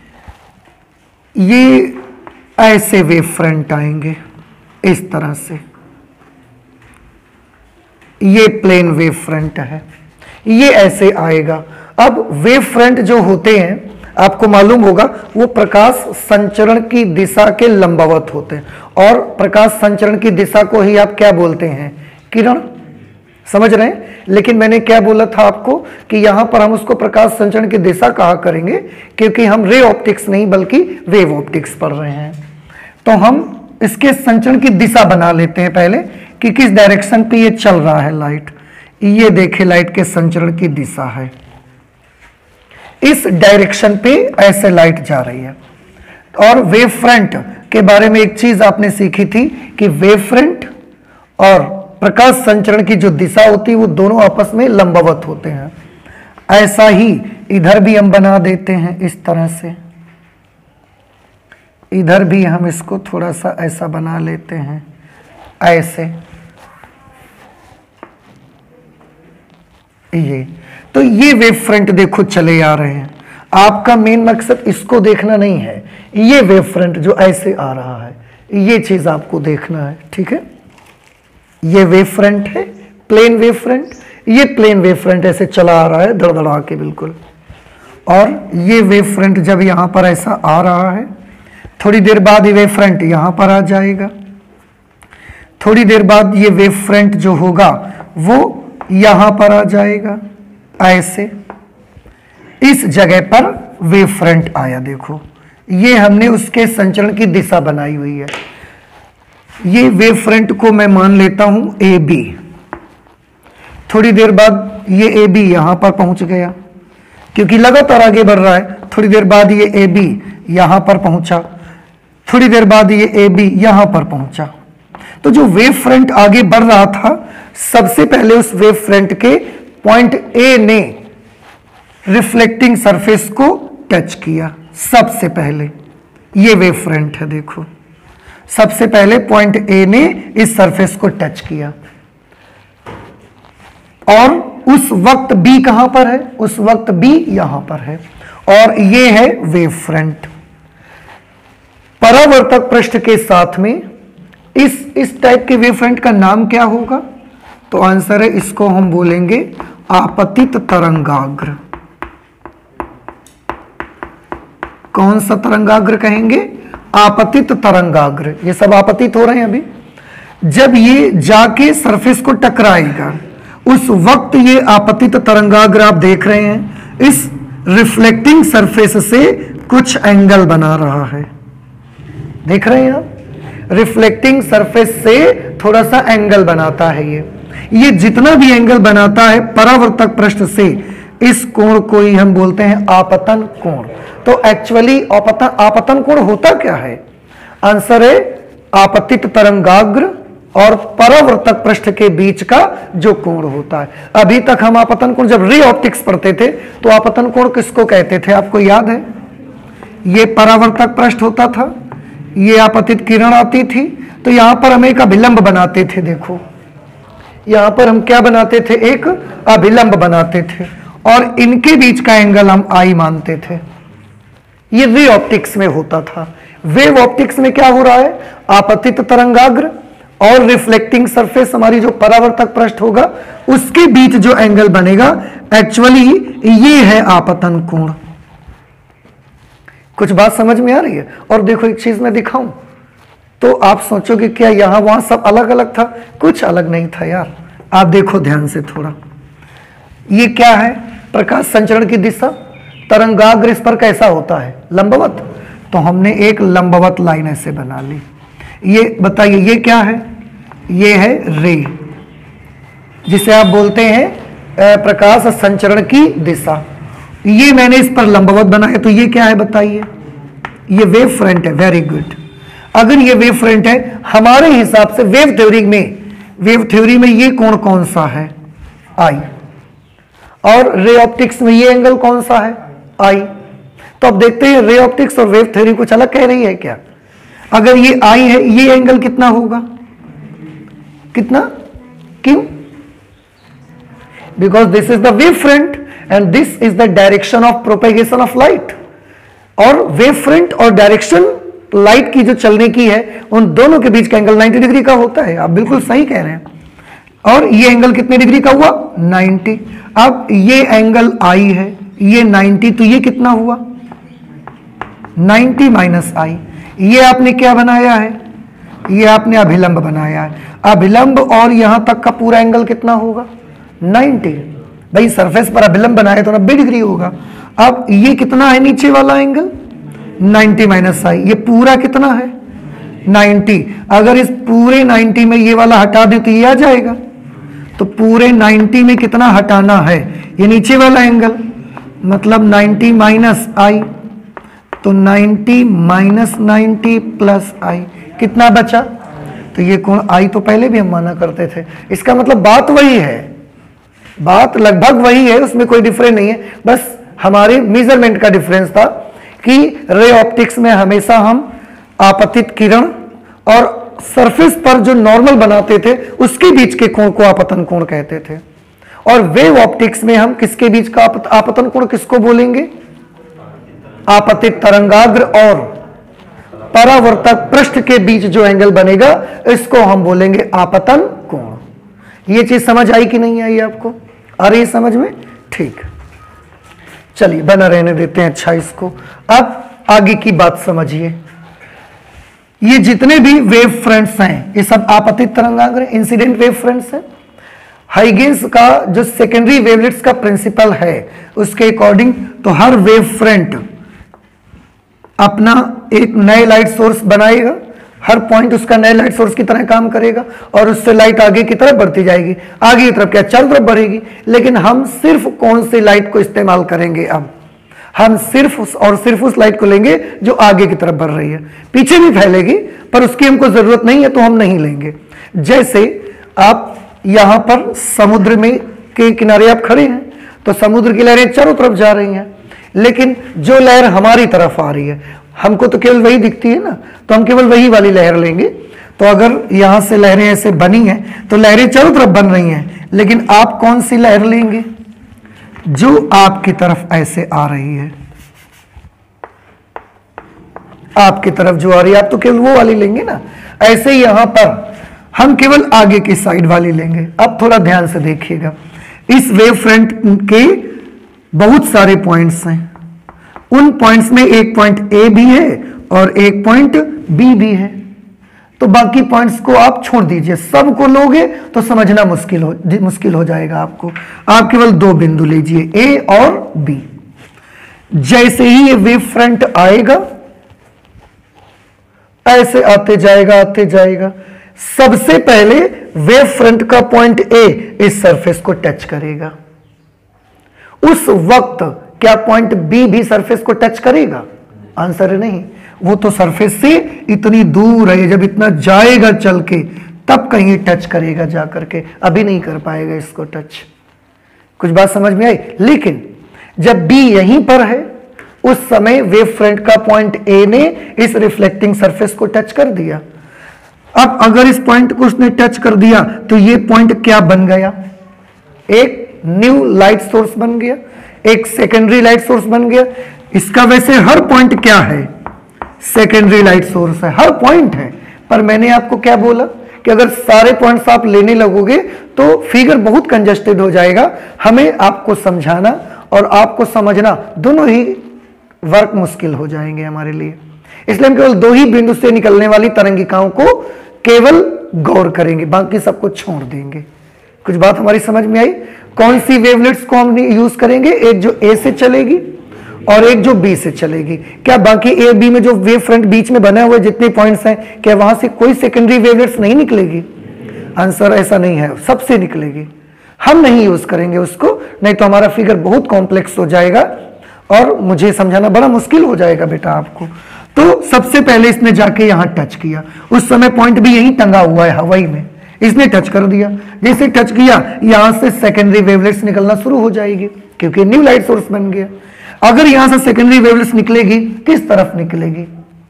A: ये ऐसे वेव फ्रंट आएंगे इस तरह से, ये प्लेन वेव फ्रंट है, ये ऐसे आएगा। अब वेव फ्रंट जो होते हैं आपको मालूम होगा वो प्रकाश संचरण की दिशा के लंबवत होते हैं, और प्रकाश संचरण की दिशा को ही आप क्या बोलते हैं? किरण। समझ रहे हैं? लेकिन मैंने क्या बोला था आपको कि यहां पर हम उसको प्रकाश संचरण की दिशा कहा करेंगे, क्योंकि हम रे ऑप्टिक्स नहीं बल्कि वेव ऑप्टिक्स पढ़ रहे हैं। तो हम इसके संचरण की दिशा बना लेते हैं पहले कि किस डायरेक्शन पे ये चल रहा है लाइट। ये देखे लाइट के संचरण की दिशा है, इस डायरेक्शन पे ऐसे लाइट जा रही है। और वेव फ्रंट के बारे में एक चीज आपने सीखी थी कि वेव फ्रंट और प्रकाश संचरण की जो दिशा होती है वो दोनों आपस में लंबवत होते हैं। ऐसा ही इधर भी हम बना देते हैं इस तरह से, इधर भी हम इसको थोड़ा सा ऐसा बना लेते हैं ऐसे, ये। तो ये वेव फ्रंट देखो चले आ रहे हैं। आपका मेन मकसद इसको देखना नहीं है, ये वेव फ्रंट जो ऐसे आ रहा है, ये चीज आपको देखना है, ठीक है। ये वेव फ्रंट है, प्लेन वेव फ्रंट, ये प्लेन वेव फ्रंट ऐसे चला आ रहा है धड़धड़ा के बिल्कुल। और ये वेव फ्रंट जब यहां पर ऐसा आ रहा है, थोड़ी देर बाद ये वेव फ्रंट यहां पर आ जाएगा, थोड़ी देर बाद ये वेव फ्रंट जो होगा वो यहां पर आ जाएगा ऐसे। इस जगह पर वेव फ्रंट आया, देखो ये हमने उसके संचरण की दिशा बनाई हुई है। ये वेव फ्रंट को मैं मान लेता हूं ए बी। थोड़ी देर बाद ये ए बी यहां पर पहुंच गया, क्योंकि लगातार आगे बढ़ रहा है। थोड़ी देर बाद ये ए बी यहां पर पहुंचा, थोड़ी देर बाद ये ए बी यहां पर पहुंचा। तो जो वेव फ्रंट आगे बढ़ रहा था, सबसे पहले उस वेव फ्रंट के पॉइंट ए ने रिफ्लेक्टिंग सरफेस को टच किया। सबसे पहले ये वेव फ्रंट है, देखो सबसे पहले पॉइंट ए ने इस सरफेस को टच किया, और उस वक्त बी कहां पर है? उस वक्त बी यहां पर है, और ये है वेव फ्रंट। परावर्तक पृष्ठ के साथ में इस इस टाइप के वेव फ्रंट का नाम क्या होगा? तो आंसर है, इसको हम बोलेंगे आपतित तरंगाग्र। कौन सा तरंगाग्र कहेंगे? आपतित तरंगाग्र। ये सब आपतित हो रहे हैं अभी। जब ये जाके सरफेस को टकराएगा उस वक्त ये आपतित तरंगाग्र आप देख रहे हैं, इस रिफ्लेक्टिंग सरफेस से कुछ एंगल बना रहा है। देख रहे हैं आप? रिफ्लेक्टिंग सरफेस से थोड़ा सा एंगल बनाता है। ये ये जितना भी एंगल बनाता है परावर्तक पृष्ठ से, इस कोण को ही हम बोलते हैं आपतन कोण। तो एक्चुअली आपतन आपतन कोण होता क्या है? आंसर है आपतित तरंगाग्र और परावर्तक पृष्ठ के बीच का जो कोण होता है। अभी तक हम आपतन कोण जब रे ऑप्टिक्स पढ़ते थे तो आपतन कोण किसको कहते थे? आपको याद है? ये परावर्तक पृष्ठ होता था, ये आपतित किरण आती थी, तो यहां पर हम एक अभिलंब बनाते थे। देखो यहां पर हम क्या बनाते थे, एक अभिलंब बनाते थे और इनके बीच का एंगल हम आई मानते थे। ये रे ऑप्टिक्स में होता था। वेव ऑप्टिक्स में क्या हो रहा है, आपतित तरंगाग्र और रिफ्लेक्टिंग सरफेस, हमारी जो परावर्तक पृष्ठ होगा, उसके बीच जो एंगल बनेगा एक्चुअली ये है आपतन कोण। कुछ बात समझ में आ रही है? और देखो एक चीज मैं दिखाऊं तो आप सोचोगे क्या यहां वहां सब अलग अलग था? कुछ अलग नहीं था यार। आप देखो ध्यान से थोड़ा, ये क्या है, प्रकाश संचरण की दिशा, तरंगाग्र इस पर कैसा होता है, लंबवत। तो हमने एक लंबवत लाइन ऐसे बना ली। ये बताइए ये क्या है, ये है रे, जिसे आप बोलते हैं प्रकाश संचरण की दिशा। ये मैंने इस पर लंबवत बनाया, तो ये क्या है बताइए, ये वेव फ्रंट है। Very good. अगर ये वेव फ्रंट है, हमारे हिसाब से वेव थ्योरी में वेव थ्योरी में ये कोण कौन सा है, आई। और रे ऑप्टिक्स में ये एंगल कौन सा है, आई। तो अब देखते हैं रे ऑप्टिक्स और वेव थ्योरी कुछ अलग कह रही है क्या। अगर ये आई है, ये एंगल कितना होगा, कितना, क्यों, because this is the wave front and this is the direction of propagation of light. और वेव फ्रंट और डायरेक्शन लाइट की जो चलने की है, उन दोनों के बीच का एंगल नब्बे डिग्री का होता है। आप बिल्कुल सही कह रहे हैं। और ये एंगल कितने डिग्री का हुआ, नब्बे। अब ये एंगल आई है, ये नब्बे, तो ये कितना हुआ, नब्बे माइनस आई। ये आपने क्या बनाया है, ये आपने अभिलंब बनाया है। अभिलंब और यहां तक का पूरा एंगल कितना होगा, नब्बे। भाई सरफेस पर अभिलंब बनाए तो नब्बे डिग्री होगा। अब ये कितना है नीचे वाला एंगल, नब्बे माइनस आई। ये पूरा कितना है, नब्बे। अगर इस पूरे नब्बे में ये वाला हटा दे तो ये आ जाएगा। तो पूरे नब्बे में कितना हटाना है, ये नीचे वाला एंगल, मतलब नब्बे माइनस आई। तो नब्बे माइनस नब्बे प्लस आई, कितना बचा, तो ये कोण आई तो पहले भी हम माना करते थे। इसका मतलब बात वही है, बात लगभग वही है, उसमें कोई डिफरेंस नहीं है। बस हमारे मेजरमेंट का डिफरेंस था कि रे ऑप्टिक्स में हमेशा हम आपतित किरण और सरफेस पर जो नॉर्मल बनाते थे उसके बीच के कोण को आपतन कोण कहते थे। और वेव ऑप्टिक्स में हम किसके बीच का आपतन कोण किसको बोलेंगे, आपतित तरंगाग्र और परावर्तक पृष्ठ के बीच जो एंगल बनेगा इसको हम बोलेंगे आपतन कोण। ये चीज समझ आई कि नहीं आई आपको, आ रही है समझ में, ठीक। चलिए बना रहने देते हैं अच्छा इसको। अब आगे की बात समझिए। ये जितने भी वेव फ्रंट्स हैं ये सब आपतित तरंगाग्र इंसिडेंट वेव फ्रंट्स हैं। हाइगेंस का जो सेकेंडरी वेवलेट्स का प्रिंसिपल है उसके अकॉर्डिंग तो हर वेव फ्रंट अपना एक नए लाइट सोर्स बनाएगा, हर पॉइंट उसका नए लाइट सोर्स की तरह काम करेगा और उससे लाइट आगे की तरफ बढ़ती जाएगी। आगे की तरफ क्या, चारों तरफ बढ़ेगी। लेकिन हम सिर्फ कौन सी लाइट को इस्तेमाल करेंगे, अब हम सिर्फ उस और सिर्फ उस लाइट को लेंगे जो आगे की तरफ बढ़ रही है। पीछे भी फैलेगी पर उसकी हमको जरूरत नहीं है तो हम नहीं लेंगे। जैसे आप यहां पर समुद्र में के किनारे आप खड़े हैं तो समुद्र की लहरें चारों तरफ जा रही हैं, लेकिन जो लहर हमारी तरफ आ रही है हमको तो केवल वही दिखती है ना, तो हम केवल वही वाली लहर लेंगे। तो अगर यहां से लहरें ऐसे बनी हैं तो लहरें चारों तरफ बन रही हैं, लेकिन आप कौन सी लहर लेंगे, जो आपकी तरफ ऐसे आ रही है, आपकी तरफ जो आ रही है आप तो केवल वो वाली लेंगे ना। ऐसे ही यहां पर हम केवल आगे की साइड वाली लेंगे। अब थोड़ा ध्यान से देखिएगा, इस वेव फ्रंट के बहुत सारे पॉइंट्स हैं। उन पॉइंट्स में एक पॉइंट ए भी है और एक पॉइंट बी भी है, तो बाकी पॉइंट्स को आप छोड़ दीजिए। सबको लोगे तो समझना मुश्किल हो मुश्किल हो जाएगा आपको। आप केवल दो बिंदु लीजिए, ए और बी। जैसे ही ये वेव फ्रंट आएगा ऐसे आते जाएगा आते जाएगा, सबसे पहले वेव फ्रंट का पॉइंट ए इस सरफेस को टच करेगा। उस वक्त क्या पॉइंट बी भी सरफेस को टच करेगा? आंसर है नहीं, वो तो सरफेस से इतनी दूर है, जब इतना जाएगा चल के तब कहीं टच करेगा जा करके, अभी नहीं कर पाएगा इसको टच। कुछ बात समझ में आई? लेकिन जब बी यहीं पर है उस समय वेव फ्रंट का पॉइंट ए ने इस रिफ्लेक्टिंग सरफेस को टच कर दिया। अब अगर इस पॉइंट को उसने टच कर दिया तो ये पॉइंट क्या बन गया, एक न्यू लाइट सोर्स बन गया, एक सेकेंडरी लाइट सोर्स बन गया। इसका वैसे हर पॉइंट क्या है, सेकेंडरी लाइट सोर्स है, हर पॉइंट है। पर मैंने आपको क्या बोला कि अगर सारे पॉइंट्स आप लेने लगोगे तो फिगर बहुत कंजस्टेड हो जाएगा। हमें आपको समझाना और आपको समझना दोनों ही वर्क मुश्किल हो जाएंगे हमारे लिए, इसलिए हम केवल दो ही बिंदु से निकलने वाली तरंगिकाओं को केवल गौर करेंगे, बाकी सबको छोड़ देंगे। कुछ बात हमारी समझ में आई? कौन सी वेवलेट्स को हम यूज करेंगे, एक जो ए से चलेगी और एक जो बी से चलेगी। क्या बाकी ए बी में जो वेव फ्रंट बीच में बने हुए जितने पॉइंट्स हैं, क्या वहां से कोई सेकेंडरी वेवलेट्स नहीं निकलेगी? आंसर ऐसा नहीं है, सबसे निकलेगी। हम नहीं यूज करेंगे उसको, नहीं तो हमारा फिगर बहुत कॉम्प्लेक्स हो जाएगा और मुझे समझाना बड़ा मुश्किल हो जाएगा बेटा आपको। तो सबसे पहले इसने जाके यहां टच किया, उस समय पॉइंट भी यहीं टंगा हुआ है हवाई में, इसने टच कर दिया। जैसे टच किया यहां से सेकेंडरी वेवलेट्स निकलना शुरू हो जाएगी क्योंकि न्यू लाइट सोर्स बन गया। अगर यहां से सेकेंडरी वेवलेट्स निकलेगी, किस तरफ निकलेगी?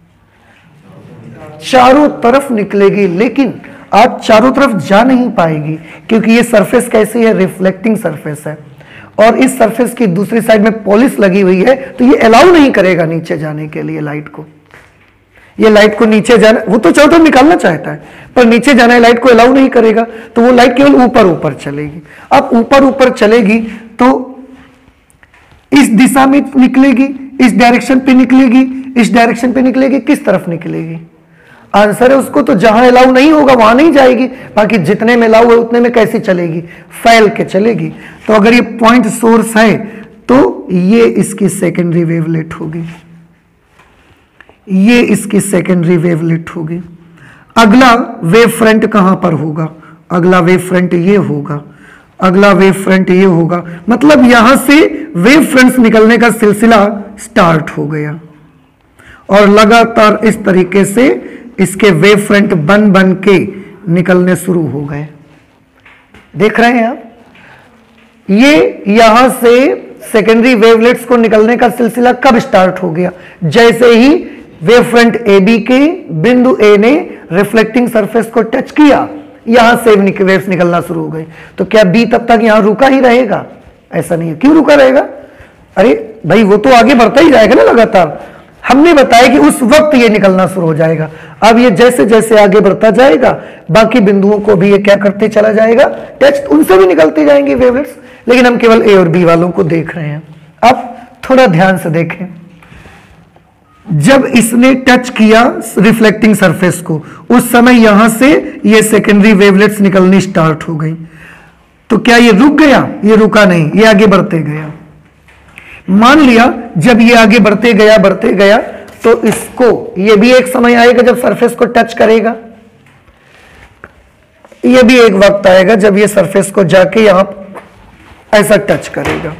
A: चारों तरफ निकलेगी, लेकिन आज चारों तरफ जा नहीं पाएगी क्योंकि ये सरफेस कैसी है, रिफ्लेक्टिंग सरफेस है और इस सरफेस की दूसरी साइड में पॉलिश लगी हुई है, तो ये अलाउ नहीं करेगा नीचे जाने के लिए लाइट को। ये लाइट को नीचे जाना, वो तो चारों तरफ निकालना चाहता है पर नीचे जाना है लाइट को अलाउ नहीं करेगा, तो वो लाइट केवल ऊपर ऊपर चलेगी। अब ऊपर ऊपर चलेगी तो इस दिशा में निकलेगी, इस डायरेक्शन पे निकलेगी, इस डायरेक्शन पे निकलेगी, किस तरफ निकलेगी? आंसर है उसको तो जहां अलाउ नहीं होगा वहां नहीं जाएगी, बाकी जितने में अलाउ है उतने में कैसे चलेगी, फैल के चलेगी। तो अगर ये पॉइंट सोर्स है तो ये इसकी सेकेंडरी वेवलेट होगी, ये इसकी सेकेंडरी वेवलेट होगी। अगला वेव फ्रंट कहां पर होगा? अगला वेव फ्रंट ये होगा, अगला वेव फ्रंट ये होगा, मतलब यहां से वेव फ्रंट्स निकलने का सिलसिला स्टार्ट हो गया और लगातार इस तरीके से इसके वेव फ्रंट बन बन के निकलने शुरू हो गए। देख रहे हैं आप, ये यहां से सेकेंडरी वेवलेट्स को निकलने का सिलसिला कब स्टार्ट हो गया? जैसे ही वेव फ्रंट ए बी के बिंदु ए ने रिफ्लेक्टिंग सरफेस को टच किया, यहां से वेव्स निकलना शुरू हो गई। तो क्या बी तब तक यहां रुका ही रहेगा? ऐसा नहीं है। क्यों रुका रहेगा? अरे भाई वो तो आगे बढ़ता ही जाएगा ना लगातार। हमने बताया कि उस वक्त ये निकलना शुरू हो जाएगा। अब ये जैसे जैसे आगे बढ़ता जाएगा बाकी बिंदुओं को भी ये क्या करते चला जाएगा, टच, उनसे भी निकलती जाएंगी वेवलेट्स, लेकिन हम केवल ए और बी वालों को देख रहे हैं। अब थोड़ा ध्यान से देखें, जब इसने टच किया रिफ्लेक्टिंग सरफेस को, उस समय यहां से ये सेकेंडरी वेवलेट्स निकलनी स्टार्ट हो गई। तो क्या ये रुक गया? ये रुका नहीं, ये आगे बढ़ते गया। मान लिया जब ये आगे बढ़ते गया बढ़ते गया तो इसको, ये भी एक समय आएगा जब सरफेस को टच करेगा, ये भी एक वक्त आएगा जब ये सरफेस को जाके यहां ऐसा टच करेगा,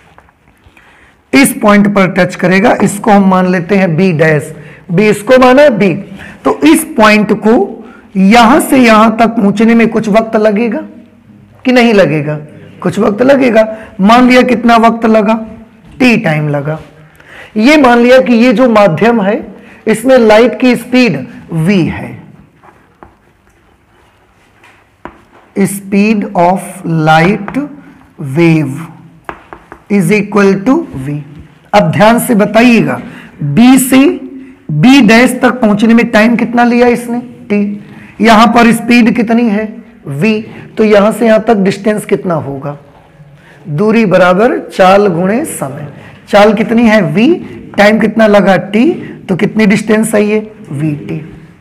A: इस पॉइंट पर टच करेगा। इसको हम मान लेते हैं बी डैश, बी इसको माना है बी। तो इस पॉइंट को यहां से यहां तक पहुंचने में कुछ वक्त लगेगा कि नहीं लगेगा? कुछ वक्त लगेगा। मान लिया कितना वक्त लगा? टी टाइम लगा। ये मान लिया कि ये जो माध्यम है इसमें लाइट की स्पीड v है, speed of light wave is equal to v। अब ध्यान से बताइएगा, b से b डैश तक पहुंचने में टाइम कितना लिया इसने? t। यहां पर स्पीड कितनी है? v। तो यहां से यहां तक डिस्टेंस कितना होगा? दूरी बराबर चाल गुणे समय। चाल कितनी है? v। टाइम कितना लगा? t। तो कितनी डिस्टेंस है ये? vt।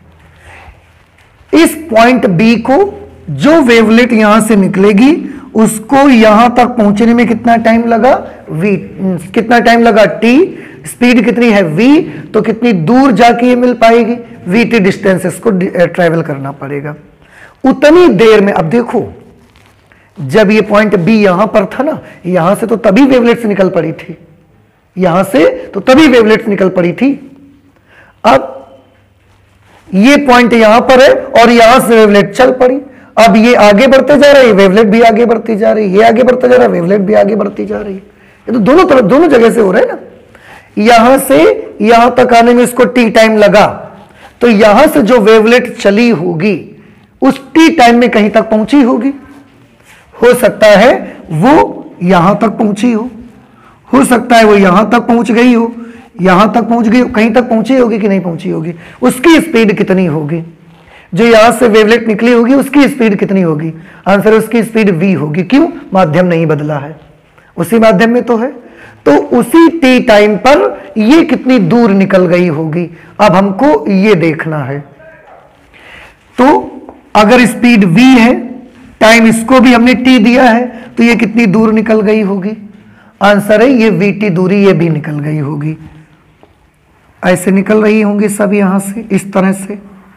A: इस पॉइंट b को जो वेवलेट यहां से निकलेगी उसको यहां तक पहुंचने में कितना टाइम लगा? v। कितना टाइम लगा? t। स्पीड कितनी है? v। तो कितनी दूर जाके ये मिल पाएगी? vt डिस्टेंस इसको ट्रेवल करना पड़ेगा उतनी देर में। अब देखो, जब ये पॉइंट बी यहां पर था ना, यहां से तो तभी वेवलेट्स निकल पड़ी थी, यहां से तो तभी वेवलेट्स निकल पड़ी थी। अब ये पॉइंट यहां पर है और यहां से वेवलेट चल पड़ी। अब ये आगे बढ़ते जा रही है, वेवलेट भी आगे बढ़ती जा रही है, ये आगे बढ़ता जा रहा है, वेवलेट भी आगे बढ़ती जा रही है। ये तो दोनों तरफ, दोनों जगह से हो रहा है ना। यहां से यहां तक आने में इसको टी टाइम लगा, तो यहां से जो वेवलेट चली होगी उस टी टाइम में कहीं तक पहुंची होगी। हो सकता है वो यहां तक पहुंची हो हो सकता है वो यहां तक पहुंच गई हो, यहां तक पहुंच गई हो, कहीं तक पहुंची होगी कि नहीं पहुंची होगी। उसकी स्पीड कितनी होगी, जो यहां से वेवलेट निकली होगी उसकी स्पीड कितनी होगी? आंसर उसकी स्पीड v होगी। क्यों? माध्यम नहीं बदला है, उसी माध्यम में तो है। तो उसी टी टाइम पर ये कितनी दूर निकल गई होगी, अब हमको ये देखना है। तो अगर स्पीड v है, टाइम इसको भी हमने t दिया है, तो ये कितनी दूर निकल गई होगी? आंसर है ये vt दूरी ये भी निकल गई होगी। ऐसे निकल रही होंगी सब, यहां से इस तरह से,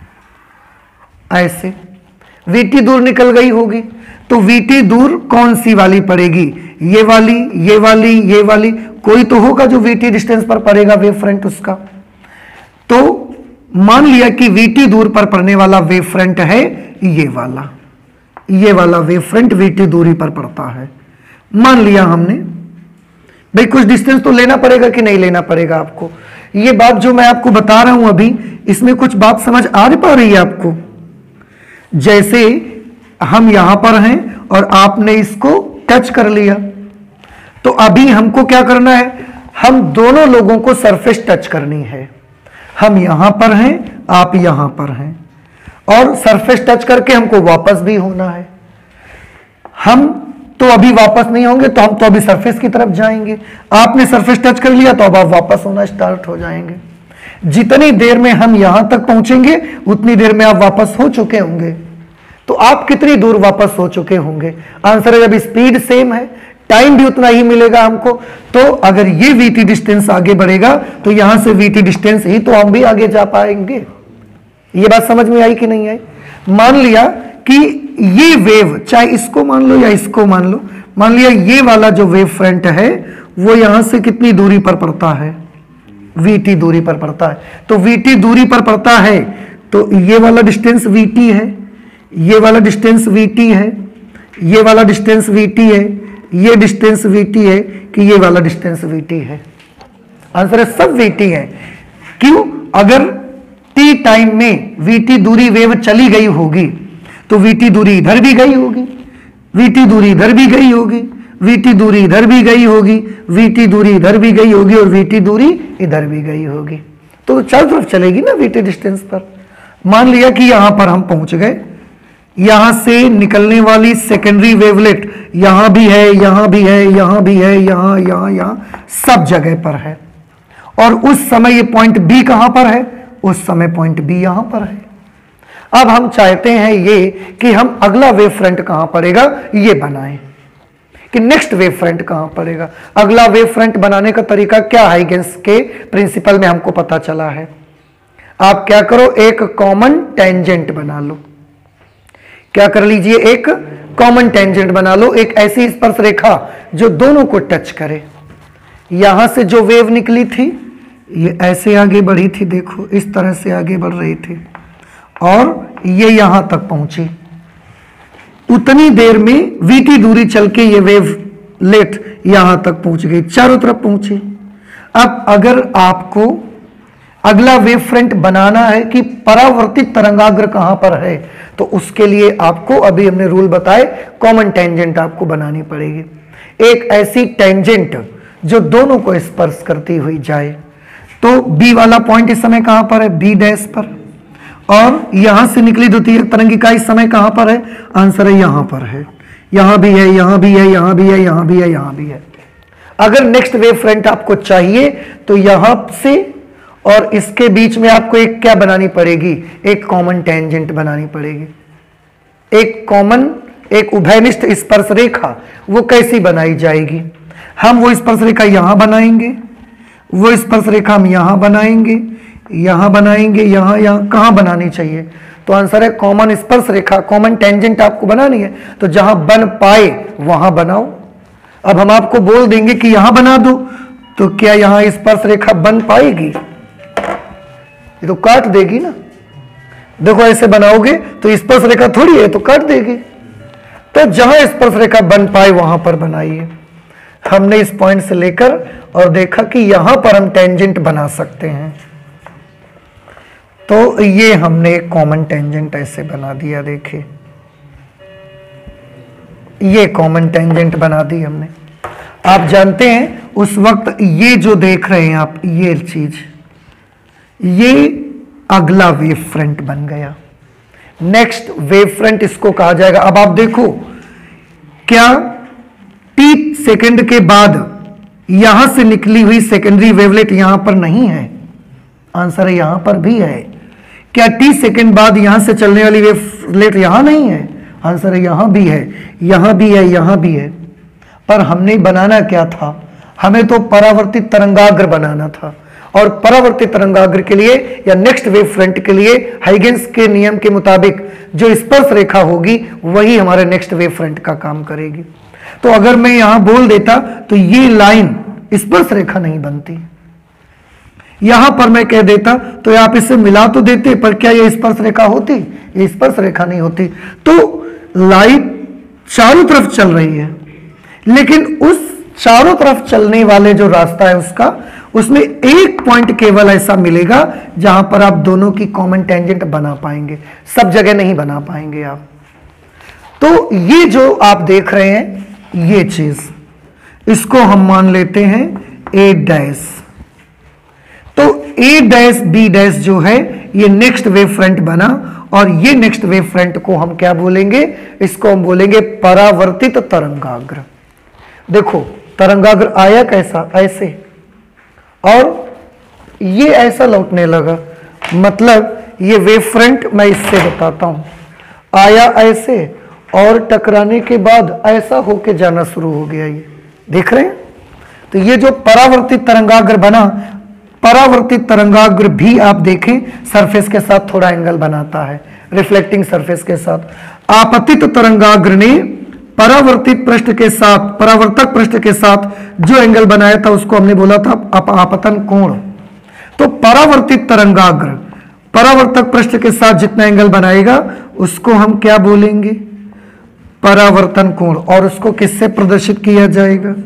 A: ऐसे vt दूर निकल गई होगी। तो vt दूर कौन सी वाली पड़ेगी? ये वाली, ये वाली, ये वाली, कोई तो होगा जो vt डिस्टेंस पर पड़ेगा वेव फ्रंट उसका। तो मान लिया कि vt दूर पर पड़ने वाला वेव फ्रंट है ये वाला, ये वाला वेव फ्रंट vt दूरी पर पड़ता है। मान लिया हमने, भाई कुछ डिस्टेंस तो लेना पड़ेगा कि नहीं लेना पड़ेगा आपको। ये बात जो मैं आपको बता रहा हूं अभी, इसमें कुछ बात समझ आ पा रही है आपको? जैसे हम यहां पर हैं और आपने इसको टच कर लिया, तो अभी हमको क्या करना है? हम दोनों लोगों को सरफेस टच करनी है। हम यहां पर हैं, आप यहां पर हैं, और सरफेस टच करके हमको वापस भी होना है। हम तो अभी वापस नहीं होंगे, तो हम तो अभी सरफेस की तरफ जाएंगे। आपने सरफेस टच कर लिया तो अब आप वापस होना स्टार्ट हो जाएंगे। जितनी देर में हम यहां तक पहुंचेंगे उतनी देर में आप वापस हो चुके होंगे। तो आप कितनी दूर वापस हो चुके होंगे? आंसर है जब स्पीड सेम है, टाइम भी उतना ही मिलेगा हमको। तो अगर ये vt डिस्टेंस आगे बढ़ेगा तो यहां से vt डिस्टेंस ही तो हम भी आगे जा पाएंगे। ये बात समझ में आई कि नहीं आई? मान लिया कि ये वेव, चाहे इसको मान लो या इसको मान लो, मान लिया ये वाला जो वेव फ्रंट है वो यहां से कितनी दूरी पर पड़ता है? vt दूरी पर पड़ता है। तो vt दूरी पर पड़ता है तो ये वाला डिस्टेंस vt है, ये वाला डिस्टेंस vt है, ये वाला डिस्टेंस vt है, ये डिस्टेंस vt है कि ये वाला डिस्टेंस vt है। आंसर है सब vt है। क्यों? अगर t टाइम में vt दूरी वेव चली गई होगी तो vt दूरी इधर भी गई होगी, vt दूरी इधर भी गई होगी, vt दूरी इधर भी गई होगी, vt दूरी इधर भी गई होगी और vt दूरी इधर भी गई होगी। तो चारों तरफ चलेगी ना vt डिस्टेंस पर। मान लिया कि यहां पर हम पहुंच गए, यहां से निकलने वाली सेकेंडरी वेवलेट यहां भी है, यहां भी है, यहां भी है, यहां यहां यहां सब जगह पर है। और उस समय ये पॉइंट बी कहां पर है? उस समय पॉइंट बी यहां पर है। अब हम चाहते हैं ये कि हम अगला वेव फ्रंट कहां पड़ेगा ये बनाएं, कि नेक्स्ट वेव फ्रंट कहां पड़ेगा। अगला वेव फ्रंट बनाने का तरीका क्या है? हाइगेंस के प्रिंसिपल में हमको पता चला है। आप क्या करो, एक कॉमन टेंजेंट बना लो। क्या कर लीजिए? एक कॉमन टेंजेंट बना लो, एक ऐसी स्पर्श रेखा जो दोनों को टच करे। यहां से जो वेव निकली थी ये ऐसे आगे बढ़ी थी, देखो इस तरह से आगे बढ़ रही थी, और ये यहां तक पहुंची। उतनी देर में vt दूरी चल के ये वेव लेट यहां तक पहुंच गई, चारों तरफ पहुंची। अब अगर आपको अगला वेव फ्रंट बनाना है कि परावर्तित तरंगाग्र कहां पर है, तो उसके लिए आपको अभी हमने रूल बताए, कॉमन टेंजेंट आपको बनानी पड़ेगी। एक ऐसी टेंजेंट जो दोनों को स्पर्श करती हुई जाए। तो B वाला पॉइंट इस समय कहां पर है? B डैश पर। और यहां से निकली द्वितीय तरंगिका इस समय कहां पर है? आंसर है यहां पर है। यहां भी है, यहां भी है, यहां भी है, यहां भी है, यहां भी है। अगर नेक्स्ट वेव फ्रंट आपको चाहिए तो यहां से और इसके बीच में आपको एक क्या बनानी पड़ेगी? एक कॉमन टेंजेंट बनानी पड़ेगी। एक कॉमन, एक उभयनिष्ठ स्पर्श रेखा, वो कैसी बनाई जाएगी? हम वो स्पर्श रेखा यहां बनाएंगे, वो स्पर्श रेखा हम यहां बनाएंगे, यहां बनाएंगे, यहां यहां कहां बनानी चाहिए? तो आंसर है कॉमन स्पर्श रेखा, कॉमन टेंजेंट आपको बनानी है, तो जहां बन पाए वहां बनाओ। अब हम आपको बोल देंगे कि यहां बना दो, तो क्या यहां स्पर्श रेखा बन पाएगी? ये तो काट देगी ना। देखो ऐसे बनाओगे तो स्पर्श रेखा थोड़ी है, तो काट देगी। तो जहां स्पर्श रेखा बन पाए वहां पर बनाइए। हमने इस पॉइंट से लेकर और देखा कि यहां पर हम टेंजेंट बना सकते हैं, तो ये हमने एक कॉमन टेंजेंट ऐसे बना दिया। देखिए ये कॉमन टेंजेंट बना दी हमने। आप जानते हैं उस वक्त ये जो देख रहे हैं आप, ये चीज, ये अगला वेव फ्रंट बन गया। नेक्स्ट वेव फ्रंट इसको कहा जाएगा। अब आप देखो क्या टी सेकंड के बाद यहां से निकली हुई सेकेंडरी वेवलेट यहां पर नहीं है? आंसर है यहां पर भी है। क्या टी सेकंड बाद यहां से चलने वाली वेवलेट यहां नहीं है? आंसर है यहां भी है, यहां भी है, यहां भी है। पर हमने बनाना क्या था? हमें तो परावर्तित तरंगाग्र बनाना था, और परावर्तित तरंगाग्र के लिए या नेक्स्ट वेव फ्रंट के लिए हाइगेंस के नियम के मुताबिक जो स्पर्श रेखा होगी वही हमारे नेक्स्ट वेव फ्रंट का काम करेगी। तो अगर मैं यहां बोल देता तो ये लाइन स्पर्श रेखा नहीं बनती। यहां पर मैं कह देता तो आप इसे मिला तो देते, पर क्या ये स्पर्श रेखा होती? ये स्पर्श रेखा नहीं होती। तो लाइट चारों तरफ चल रही है, लेकिन उस चारों तरफ चलने वाले जो रास्ता है उसका, उसमें एक पॉइंट केवल ऐसा मिलेगा जहां पर आप दोनों की कॉमन टेंजेंट बना पाएंगे। सब जगह नहीं बना पाएंगे आप। तो ये जो आप देख रहे हैं ये चीज, इसको हम मान लेते हैं ए डैश। तो ए डैश बी डैश जो है ये नेक्स्ट वेव फ्रंट बना, और ये नेक्स्ट वेव फ्रंट को हम क्या बोलेंगे? इसको हम बोलेंगे परावर्तित तरंगाग्र। देखो तरंगाग्र आया कैसा? ऐसे, और ये ऐसा लौटने लगा। मतलब ये वेव फ्रंट मैं इससे बताता हूं, आया ऐसे और टकराने के बाद ऐसा होके जाना शुरू हो गया। ये देख रहे हैं? तो ये जो परावर्तित तरंगाग्र बना, परावर्तित तरंगाग्र भी आप देखें सरफेस के साथ थोड़ा एंगल बनाता है, रिफ्लेक्टिंग सरफेस के साथ। आपतित तरंगाग्र ने परावर्तित पृष्ठ के साथ, परावर्तक पृष्ठ के साथ जो एंगल बनाया था उसको हमने बोला था आप, आपतन कोण। तो परावर्तित तरंगाग्र परावर्तक पृष्ठ के साथ जितना एंगल बनाएगा उसको हम क्या बोलेंगे? परावर्तन कोण। और उसको किससे प्रदर्शित किया जाएगा?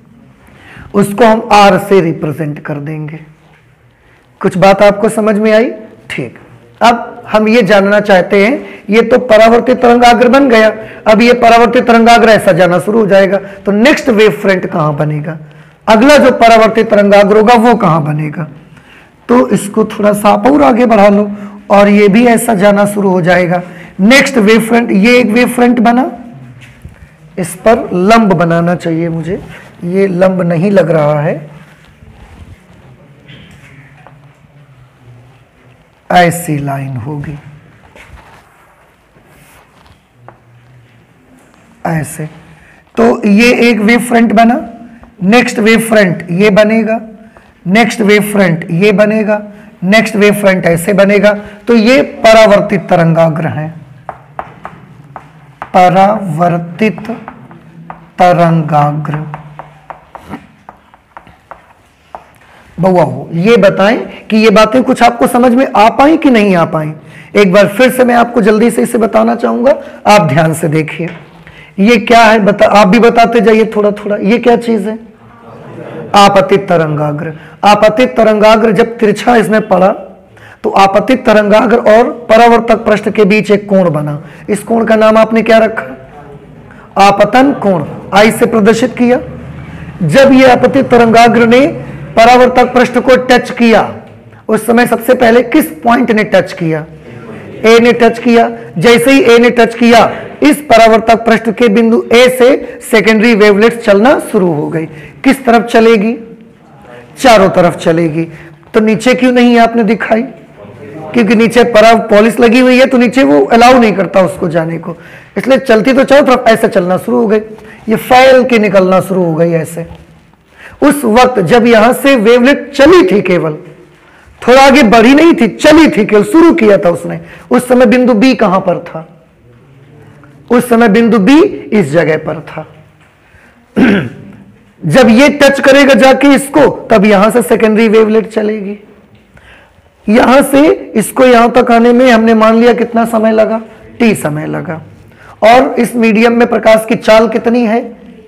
A: उसको हम आर से रिप्रेजेंट कर देंगे। कुछ बात आपको समझ में आई? ठीक। अब हम ये जानना चाहते हैं, ये तो परावर्तित तरंगाग्र बन गया, अब ये परावर्तित तरंगाग्र ऐसा जाना शुरू हो जाएगा, तो नेक्स्ट वेव फ्रंट कहां बनेगा? अगला जो परावर्तित तरंगाग्र होगा वो कहां बनेगा? तो इसको थोड़ा सा आप और आगे बढ़ा लो, और ये भी ऐसा जाना शुरू हो जाएगा। नेक्स्ट वेव फ्रंट, ये एक वेव फ्रंट बना, इस पर लंब बनाना चाहिए मुझे, ये लंब नहीं लग रहा है। ऐसी लाइन होगी ऐसे। तो ये एक वेव फ्रंट बना, नेक्स्ट वेव फ्रंट ये बनेगा, नेक्स्ट वेव फ्रंट ये बनेगा, नेक्स्ट वेव फ्रंट ऐसे बनेगा। तो ये परावर्तित तरंगाग्र है, परावर्तित तरंगाग्र। बउआ हो ये बताएं कि ये बातें कुछ आपको समझ में आ पाई कि नहीं आ पाई? एक बार फिर से मैं आपको जल्दी से इसे बताना चाहूंगा, आप ध्यान से देखिए। ये क्या है बता, आप भी बताते जाइए थोड़ा थोड़ा। ये क्या चीज है? आपतित तरंगाग्र। आपतित तरंगाग्र जब तिरछा इसमें पड़ा तो आपतित तरंगाग्र और परावर्तक पृष्ठ के बीच एक कोण बना। इस कोण का नाम आपने क्या रखा? आपतन कोण। आई से प्रदर्शित किया। जब ये आपतित तरंगाग्र ने परावर्तक पृष्ठ को टच किया, उस समय सबसे पहले किस पॉइंट ने टच किया? ए ने टच किया। जैसे ही ए ने टच किया, इस परावर्तक पृष्ठ के बिंदु ए से सेकेंडरी वेवलेट्स चलना शुरू हो गई। किस तरफ चलेगी? चारों तरफ चलेगी। तो नीचे क्यों नहीं आपने दिखाई? क्योंकि नीचे पराव पॉलिश लगी हुई है, तो नीचे वो अलाउ नहीं करता उसको जाने को, इसलिए चलती तो चारों तरफ ऐसे चलना शुरू हो गई। ये फैल के निकलना शुरू हो गई ऐसे। उस वक्त जब यहां से वेवलेट चली थी, केवल थोड़ा आगे बढ़ी नहीं थी, चली थी, केवल शुरू किया था उसने, उस समय बिंदु बी कहां पर था? उस समय बिंदु बी इस जगह पर था। जब ये टच करेगा जाके इसको, तब यहां से सेकेंडरी वेवलेट चलेगी। यहां से इसको यहां तक आने में हमने मान लिया कितना समय लगा? टी समय लगा। और इस मीडियम में प्रकाश की चाल कितनी है?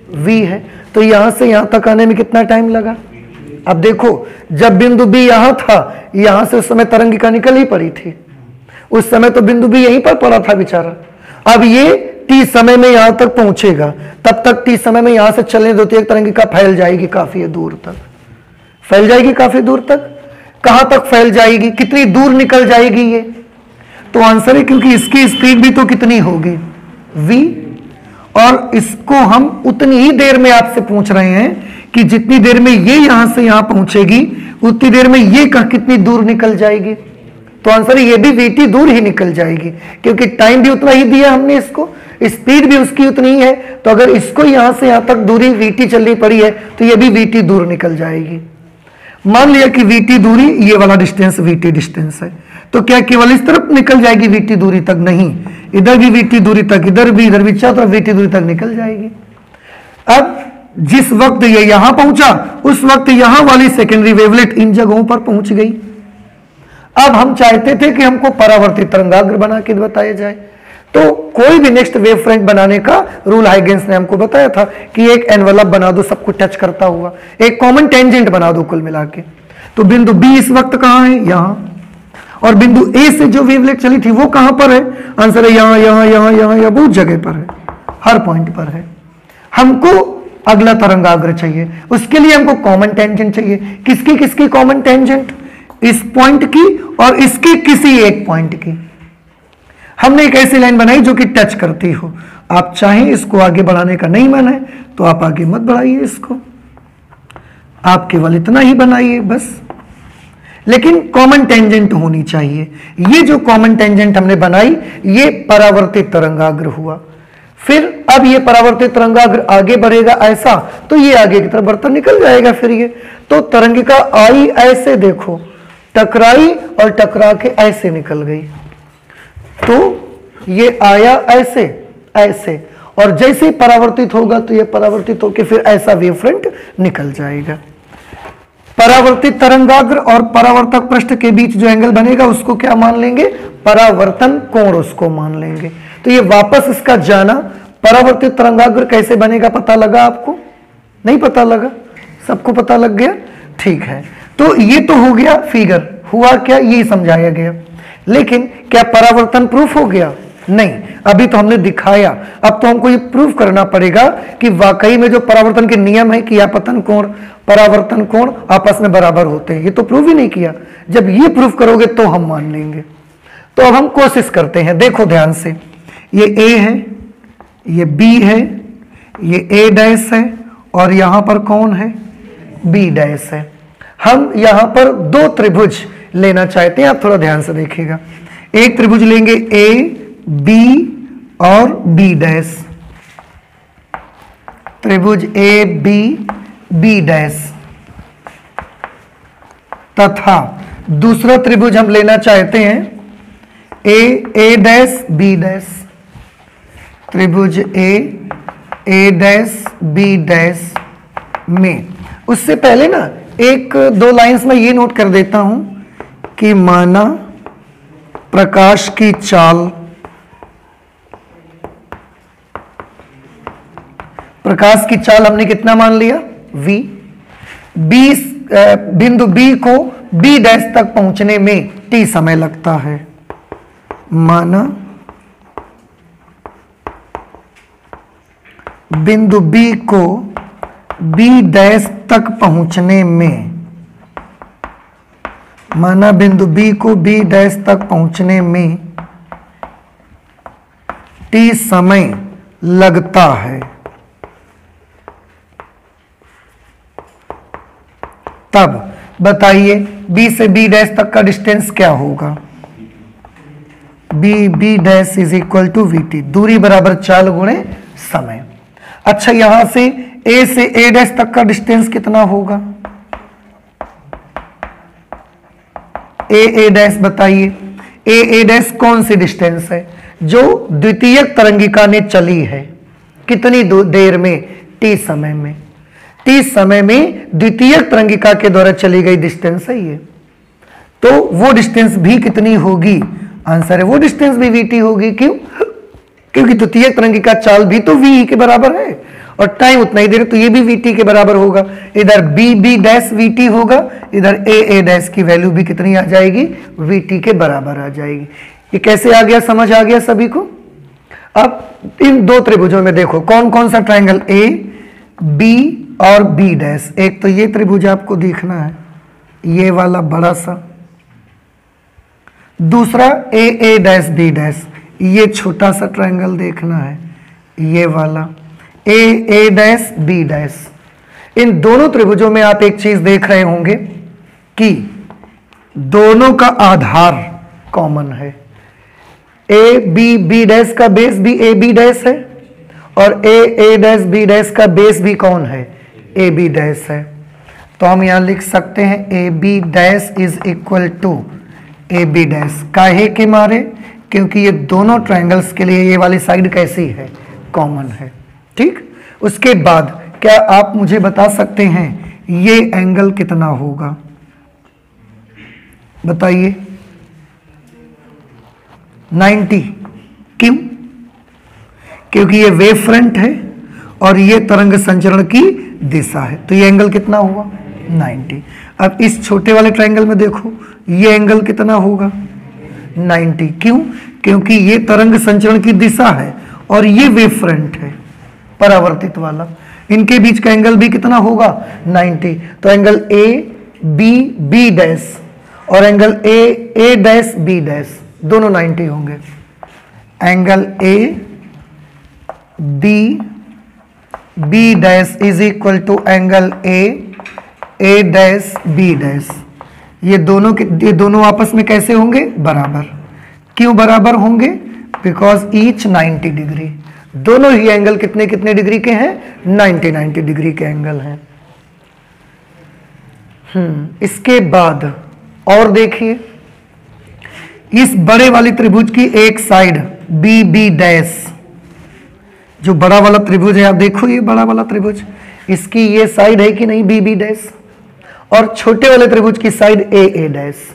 A: v है। तो यहां से यहां तक आने में कितना टाइम लगा? अब देखो, जब बिंदु b यहां था, यहां से उस समय तरंगिका निकल ही पड़ी थी, उस समय तो बिंदु b यहीं पर पड़ा था बेचारा। अब ये t समय में यहां तक पहुंचेगा, तब तक t समय में यहां से चलने दो तो एक तरंगिका फैल जाएगी काफी दूर तक, फैल जाएगी काफी दूर तक। कहां तक फैल जाएगी, कितनी दूर निकल जाएगी ये? तो आंसर है, क्योंकि इसकी स्पीड भी तो कितनी होगी, v, और इसको हम उतनी ही देर में आपसे पूछ रहे हैं कि जितनी देर में ये यहां से यहां पहुंचेगी उतनी देर में ये कितनी दूर निकल जाएगी। तो आंसर है ये भी vt दूर ही निकल जाएगी, क्योंकि टाइम भी उतना ही दिया हमने इसको, स्पीड भी उसकी उतनी ही है। तो अगर इसको यहां से यहां तक दूरी vt चलनी पड़ी है तो ये भी vt दूर निकल जाएगी। मान लिया कि vt दूरी, ये वाला डिस्टेंस vt डिस्टेंस है, तो क्या केवल इस तरफ निकल जाएगी vt दूरी तक? नहीं, इधर भी vt दूरी तक, इधर भी, इधर भी, चारों तरफ vt दूरी तक निकल जाएगी। अब जिस वक्त ये यहां पहुंचा उस वक्त यहां वाली सेकेंडरी वेवलेट इन जगहों पर पहुंच गई। अब हम चाहते थे कि हमको परावर्तित तरंगाग्र बना के बताया जाए, तो कोई भी नेक्स्ट वेव फ्रंट बनाने का रूल हाइगेंस ने हमको बताया था कि एक एनवलप बना दो सबको टच करता हुआ, एक कॉमन टेंजेंट बना दो कुल मिला के। तो बिंदु बी इस वक्त कहां है? यहां। और बिंदु ए से जो वेवलेट चली थी वो कहां पर है? आंसर है यहां, यहां, यहां, यहां, या बहुत जगह पर है, हर पॉइंट पर है। हमको अगला तरंगाग्र चाहिए, उसके लिए हमको कॉमन टेंजेंट चाहिए। किसकी किसकी कॉमन टेंजेंट? इस पॉइंट की और इसके किसी एक पॉइंट की। हमने एक ऐसी लाइन बनाई जो कि टच करती हो। आप चाहें इसको आगे बढ़ाने का नहीं मन है तो आप आगे मत बढ़ाइए इसको, आप केवल इतना ही बनाइए बस, लेकिन कॉमन टेंजेंट होनी चाहिए। ये जो कॉमन टेंजेंट हमने बनाई ये परावर्तित तरंगाग्र हुआ। फिर अब ये परावर्तित तरंगाग्र आगे बढ़ेगा ऐसा, तो ये आगे की तरफ बढ़ता निकल जाएगा। फिर ये तो तरंगिका आई ऐसे, देखो टकराई और टकरा के ऐसे निकल गई, तो ये आया ऐसे ऐसे, और जैसे ही परावर्तित होगा तो ये परावर्तित होकर फिर ऐसा वेव फ्रंट निकल जाएगा। परावर्तित तरंगाग्र और परावर्तक पृष्ठ के बीच जो एंगल बनेगा उसको क्या मान लेंगे? परावर्तन कोण उसको मान लेंगे। तो ये वापस इसका जाना, परावर्तित तरंगाग्र कैसे बनेगा पता लगा आपको? नहीं पता लगा? सबको पता लग गया? ठीक है, तो ये तो हो गया फिगर, हुआ क्या ये समझाया गया। लेकिन क्या परावर्तन प्रूफ हो गया? नहीं, अभी तो हमने दिखाया। अब तो हमको ये प्रूफ करना पड़ेगा कि वाकई में जो परावर्तन के नियम है कि आपतन कोण परावर्तन कोण आपस में बराबर होते हैं, ये तो प्रूफ ही नहीं किया। जब ये प्रूफ करोगे तो हम मान लेंगे। तो अब हम कोशिश करते हैं, देखो ध्यान से, ये ए है, ये बी है, ये ए डैश है और यहां पर कौन है? बी डैश है। हम यहां पर दो त्रिभुज लेना चाहते हैं, आप थोड़ा ध्यान से देखिएगा। एक त्रिभुज लेंगे ए बी और बी डैश, त्रिभुज ए बी बी डैश, तथा दूसरा त्रिभुज हम लेना चाहते हैं A A dash B dash, त्रिभुज A A dash B dash में। उससे पहले ना एक दो लाइंस में ये नोट कर देता हूं कि माना प्रकाश की चाल, प्रकाश की चाल हमने कितना मान लिया? v। बी बिंदु B को B डैश तक पहुंचने में t समय लगता है। माना बिंदु B को B डैश तक पहुंचने में, माना बिंदु B को B डैश तक पहुंचने में t समय लगता है, तब बताइए B से B डैश तक का डिस्टेंस क्या होगा? B B dash is equal to v t, दूरी बराबर चाल गुणे समय। अच्छा, यहां से A से A डैश तक का डिस्टेंस कितना होगा? A A डैश बताइए, A A डैश कौन सी डिस्टेंस है जो द्वितीयक तरंगिका ने चली है? कितनी देर में? T समय में। T समय में द्वितीयक तरंगिका के द्वारा चली गई डिस्टेंस है ये, तो वो डिस्टेंस भी कितनी होगी? आंसर है वो डिस्टेंस भी वी टी होगी। क्यों? क्योंकि द्वितीयक तरंगिका चाल भी तो v के बराबर है और टाइम उतना ही दे रहे, तो ये भी वीटी के बराबर होगा। इधर बी बी डैश वीटी होगा, इधर ए ए डैश की वैल्यू भी कितनी आ जाएगी, वीटी के बराबर आ जाएगी। ये कैसे आ गया, समझ आ गया सभी को। अब इन दो त्रिभुजों में देखो कौन कौन सा ट्रायंगल, ए बी और बी डैश। एक तो ये त्रिभुज आपको देखना है, ये वाला बड़ा सा, दूसरा A A dash B dash, ये छोटा सा ट्रायंगल देखना है, ये वाला A A dash B dash. इन दोनों त्रिभुजों में आप एक चीज देख रहे होंगे कि दोनों का आधार कॉमन है। ए बी बी डैश का बेस भी ए बी डैश है और A A dash B dash का बेस भी कौन है, ए बी डैश है। तो हम यहां लिख सकते हैं A B dash is equal to A B dash. काहे के मारे, क्योंकि ये दोनों ट्रायंगल्स के लिए ये वाली साइड कैसी है, कॉमन है। ठीक, उसके बाद क्या आप मुझे बता सकते हैं ये एंगल कितना होगा, बताइए। नब्बे। क्यों, क्योंकि ये वेव फ्रंट है और ये तरंग संचरण की दिशा है, तो ये एंगल कितना हुआ, नब्बे। अब इस छोटे वाले ट्रायंगल में देखो ये एंगल कितना होगा, नब्बे। क्यों, क्योंकि ये तरंग संचरण की दिशा है और ये वेव फ्रंट है परावर्तित वाला, इनके बीच का एंगल भी कितना होगा, नब्बे। तो angle A B B dash और angle A A dash B dash दोनों नब्बे होंगे। Angle A B B dash is equal to angle A A dash B dash. ये दोनों के ये दोनों आपस में कैसे होंगे, बराबर। क्यों बराबर होंगे, बिकॉज ईच नब्बे डिग्री। दोनों ही एंगल कितने कितने डिग्री के हैं, नब्बे नब्बे डिग्री के एंगल हैं। हम्म इसके बाद और देखिए, इस बड़े वाली त्रिभुज की एक साइड बी बी डैश, जो बड़ा वाला त्रिभुज है, आप देखो ये बड़ा वाला त्रिभुज, इसकी ये साइड है कि नहीं, बी बी डैश, और छोटे वाले त्रिभुज की side A A dash.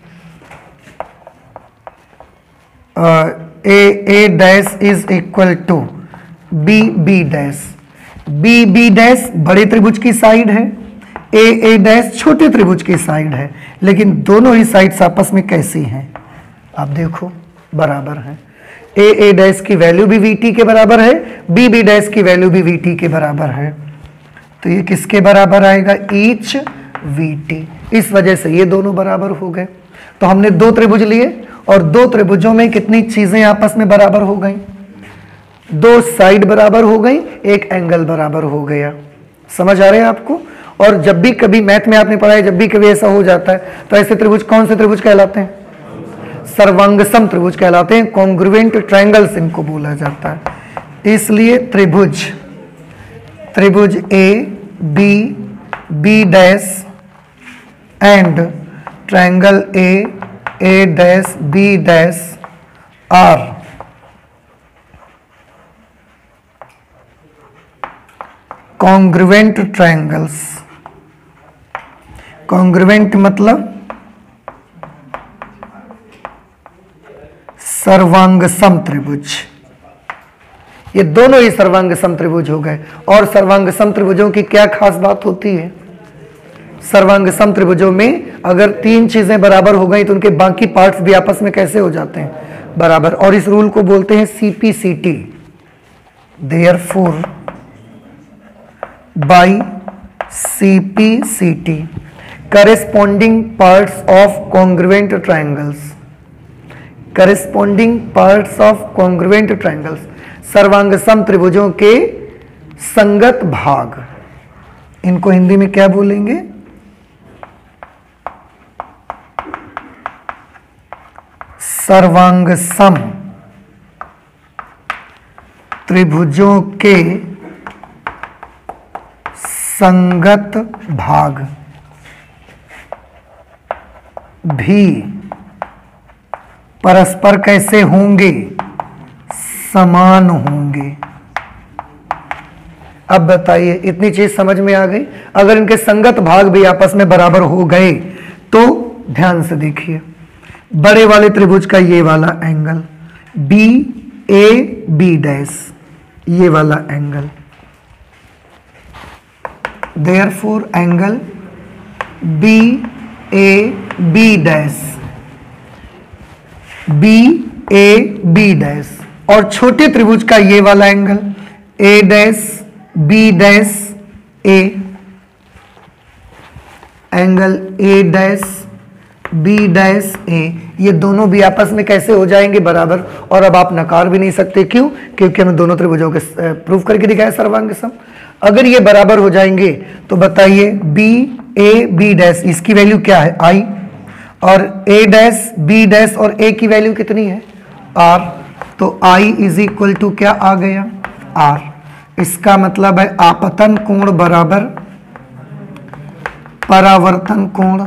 A: A A dash is equal to B B dash. B B dash बड़े त्रिभुज की साइड है, ए ए डैश छोटे त्रिभुज की साइड है, लेकिन दोनों ही साइड्स आपस में कैसी हैं, आप देखो बराबर हैं। ए ए डैश की वैल्यू भी वीटी के बराबर है, बी बी डैश की वैल्यू भी वीटी के बराबर है, तो ये किसके बराबर आएगा, ईच वीटी। इस वजह से ये दोनों बराबर हो गए। तो हमने दो त्रिभुज लिए और दो त्रिभुजों में कितनी चीजें आपस में बराबर हो गई, दो साइड बराबर हो गई, एक एंगल बराबर हो गया। समझ आ रहे हैं आपको। और जब भी कभी मैथ में आपने पढ़ा है, जब भी कभी ऐसा हो जाता है तो ऐसे त्रिभुज कौन से त्रिभुज कहलाते हैं, सर्वांगसम त्रिभुज कहलाते हैं। कॉन्ग्रुएंट ट्रायंगल्स इनको बोला जाता है। इसलिए त्रिभुज त्रिभुज A B B dash and triangle A A dash B dash are congruent triangles. Congruent मतलब सर्वांग सम त्रिभुज। ये दोनों ही सर्वांग सम त्रिभुज हो गए। और सर्वांग सम त्रिभुजों की क्या खास बात होती है, सर्वांग सम त्रिभुजों में अगर तीन चीजें बराबर हो गई तो उनके बाकी पार्ट्स भी आपस में कैसे हो जाते हैं, बराबर। और इस रूल को बोलते हैं CPCT. Therefore by CPCT corresponding parts of congruent triangles, corresponding parts of congruent triangles, सर्वांगसम त्रिभुजों के संगत भाग, इनको हिंदी में क्या बोलेंगे, सर्वांगसम त्रिभुजों के संगत भाग भी परस्पर कैसे होंगे, समान होंगे। अब बताइए, इतनी चीज समझ में आ गई। अगर इनके संगत भाग भी आपस में बराबर हो गए तो ध्यान से देखिए, बड़े वाले त्रिभुज का ये वाला angle B A B dash, ये वाला angle, therefore angle B A B dash, B A B dash, और छोटे त्रिभुज का ये वाला angle A dash B dash A, angle A dash B dash A, ये दोनों भी आपस में कैसे हो जाएंगे? बराबर। और अब आप नकार भी नहीं सकते, क्यों? क्योंकि हमने दोनों त्रिभुजों के प्रूफ करके दिखाया सर्वांग सम। अगर ये बराबर हो जाएंगे तो बताइए बी ए बी डैश, इसकी वैल्यू क्या है? आई, और ए डैश बी डैश और ए की वैल्यू कितनी है? आर। तो आई इज इक्वल टू क्या आ गया? आर। इसका मतलब है आपतन कोण बराबर परावर्तन कोण,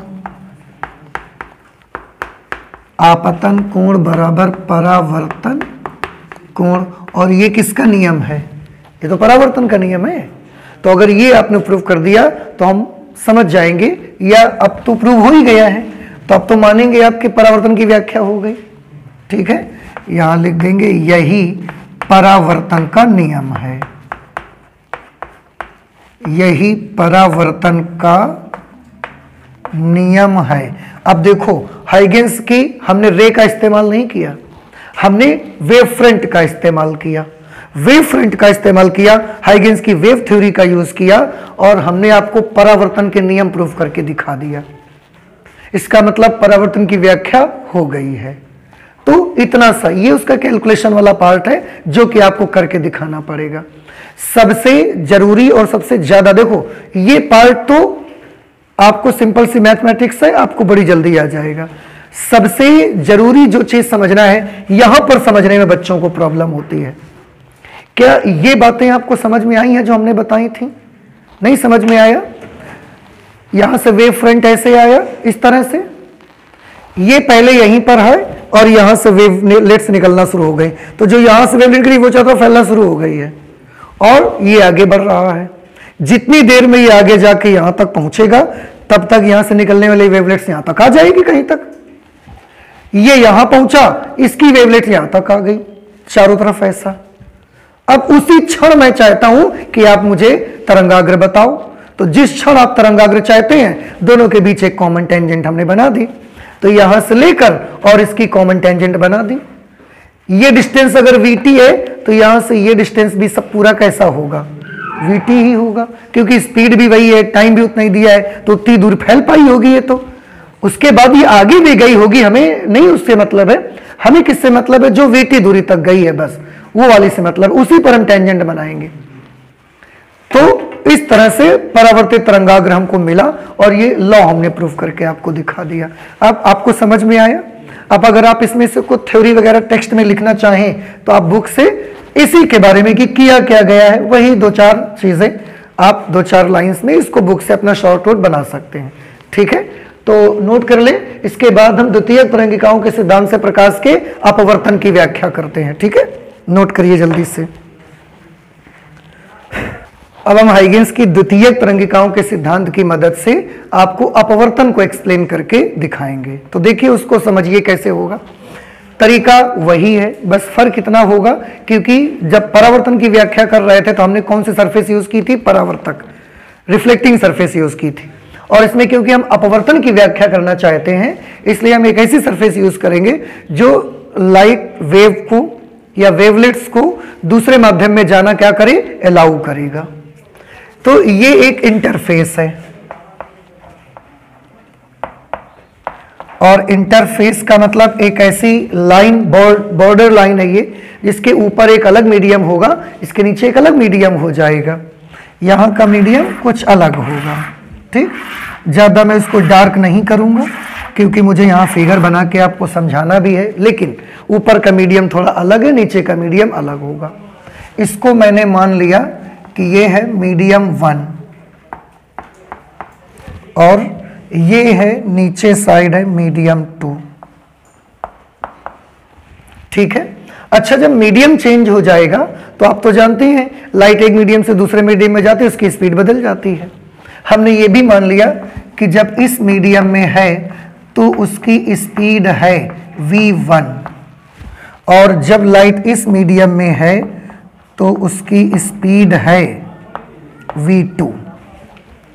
A: आपतन कोण बराबर परावर्तन कोण। और ये किसका नियम है? ये तो परावर्तन का नियम है। तो अगर ये आपने प्रूव कर दिया तो हम समझ जाएंगे, या अब तो प्रूव हो ही गया है, तो अब तो मानेंगे आपके परावर्तन की व्याख्या हो गई। ठीक है, यहां लिख देंगे यही परावर्तन का नियम है, यही परावर्तन का नियम है। अब देखो, हाइगेंस की हमने रे का इस्तेमाल नहीं किया, हमने वेव फ्रंट का इस्तेमाल किया, वेव फ्रंट का इस्तेमाल किया, हाइगेंस की वेव थ्योरी का यूज किया, और हमने आपको परावर्तन के नियम प्रूफ करके दिखा दिया। इसका मतलब परावर्तन की व्याख्या हो गई है। तो इतना सा, ये उसका कैलकुलेशन वाला पार्ट है जो कि आपको करके दिखाना पड़ेगा। सबसे जरूरी और सबसे ज्यादा, देखो ये पार्ट तो आपको सिंपल सी मैथमेटिक्स है, आपको बड़ी जल्दी आ जाएगा। सबसे जरूरी जो चीज समझना है, यहां पर समझने में बच्चों को प्रॉब्लम होती है। क्या ये बातें आपको समझ में आई हैं जो हमने बताई थी? नहीं समझ में आया? यहां से वेव फ्रंट ऐसे आया, इस तरह से, ये पहले यहीं पर है और यहां से वेवलेट्स निकलना शुरू हो गई। तो जो यहां से वेवलेट निकली वो चाहता फैलना शुरू हो गई है, और ये आगे बढ़ रहा है। जितनी देर में ये आगे जाके यहां तक पहुंचेगा, तब तक यहां से निकलने वाली वेवलेट्स यहां तक आ जाएगी कहीं तक। ये यहां पहुंचा, इसकी वेवलेट यहां तक आ गई, चारों तरफ ऐसा। अब उसी क्षण मैं चाहता हूं कि आप मुझे तरंगाग्र बताओ। तो जिस क्षण आप तरंगाग्र चाहते हैं, दोनों के बीच एक कॉमन टेंजेंट हमने बना दी। तो यहां से लेकर और इसकी कॉमन टेंजेंट बना दी। ये डिस्टेंस अगर वीटी है तो यहां से ये डिस्टेंस भी सब पूरा कैसा होगा? वीटी ही होगा, क्योंकि स्पीड भी वही है, टाइम भी उतना ही दिया है, तो उतनी दूर फैल पाई होगी ये। तो उसके बाद ये आगे भी गई होगी, हमें नहीं उससे मतलब है, हमें किससे मतलब है? जो वीटी दूरी तक गई है बस वो वाली से मतलब, उसी पर हम टेंजेंट बनाएंगे। तो इस तरह से परावर्तित तरंगाग्र हमको मिला, और ये लॉ हमने प्रूफ करके आपको दिखा दिया। अब आपको समझ में आया? अब अगर आप इसमें से कुछ थ्योरी वगैरह टेक्स्ट में लिखना चाहें तो आप बुक से इसी के बारे में कि किया क्या गया है, वही दो चार चीजें आप दो चार लाइंस में इसको बुक से अपना शॉर्ट नोट बना सकते हैं। ठीक है, तो नोट कर ले। इसके बाद हम द्वितीय तरंगिकाओं के सिद्धांत से प्रकाश के अपवर्तन की व्याख्या करते हैं। ठीक है, नोट करिए जल्दी से। अब हम हाइगेंस की द्वितीय तरंगिकाओं के सिद्धांत की मदद से आपको अपवर्तन को एक्सप्लेन करके दिखाएंगे। तो देखिए, उसको समझिए कैसे होगा। तरीका वही है, बस फर्क इतना होगा क्योंकि जब परावर्तन की व्याख्या कर रहे थे तो हमने कौन सी सरफेस यूज की थी? परावर्तक, रिफ्लेक्टिंग सरफेस यूज की थी। और इसमें क्योंकि हम अपवर्तन की व्याख्या करना चाहते हैं, इसलिए हम एक ऐसी सरफेस यूज करेंगे जो लाइट वेव को या वेवलेट्स को दूसरे माध्यम में जाना क्या करे? अलाउ करेगा। तो ये एक इंटरफेस है, और इंटरफेस का मतलब एक ऐसी लाइन, बॉर्डर लाइन है ये, जिसके ऊपर एक अलग मीडियम होगा, इसके नीचे एक अलग मीडियम हो जाएगा। यहाँ का मीडियम कुछ अलग होगा। ठीक, ज़्यादा मैं इसको डार्क नहीं करूँगा क्योंकि मुझे यहाँ फिगर बना के आपको समझाना भी है, लेकिन ऊपर का मीडियम थोड़ा अलग है, नीचे का मीडियम अलग होगा। इसको मैंने मान लिया कि ये है मीडियम वन, और ये है नीचे साइड है मीडियम टू। ठीक है, अच्छा, जब मीडियम चेंज हो जाएगा तो आप तो जानते हैं लाइट एक मीडियम से दूसरे मीडियम में जाती है, उसकी स्पीड बदल जाती है। हमने ये भी मान लिया कि जब इस मीडियम में है तो उसकी स्पीड है वी वन, और जब लाइट इस मीडियम में है तो उसकी स्पीड है वी टू।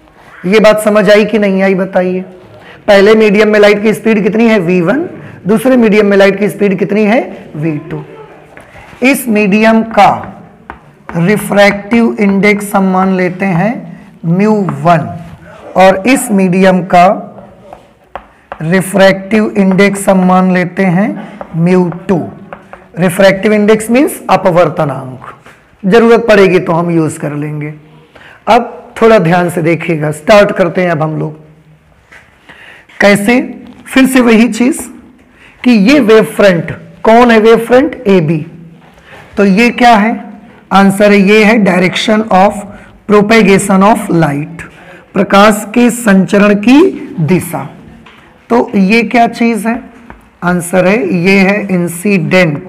A: ये बात समझ आई कि नहीं आई बताइए। पहले मीडियम में लाइट की स्पीड कितनी है वी वन, दूसरे मीडियम में लाइट की स्पीड कितनी है वी टू। इस मीडियम का रिफ्रैक्टिव इंडेक्स हम मान लेते हैं म्यू वन और इस मीडियम का रिफ्रैक्टिव इंडेक्स हम मान लेते हैं mu two. Refractive index means अपवर्तनांक, जरूरत पड़ेगी तो हम यूज कर लेंगे। अब थोड़ा ध्यान से देखिएगा, स्टार्ट करते हैं अब हम लोग। कैसे? फिर से वही चीज कि ये वेव फ्रंट कौन है, वेव फ्रंट ए बी, तो ये क्या है, आंसर है ये है direction of propagation of light, प्रकाश के संचरण की दिशा। तो ये क्या चीज है, आंसर है ये है इंसिडेंट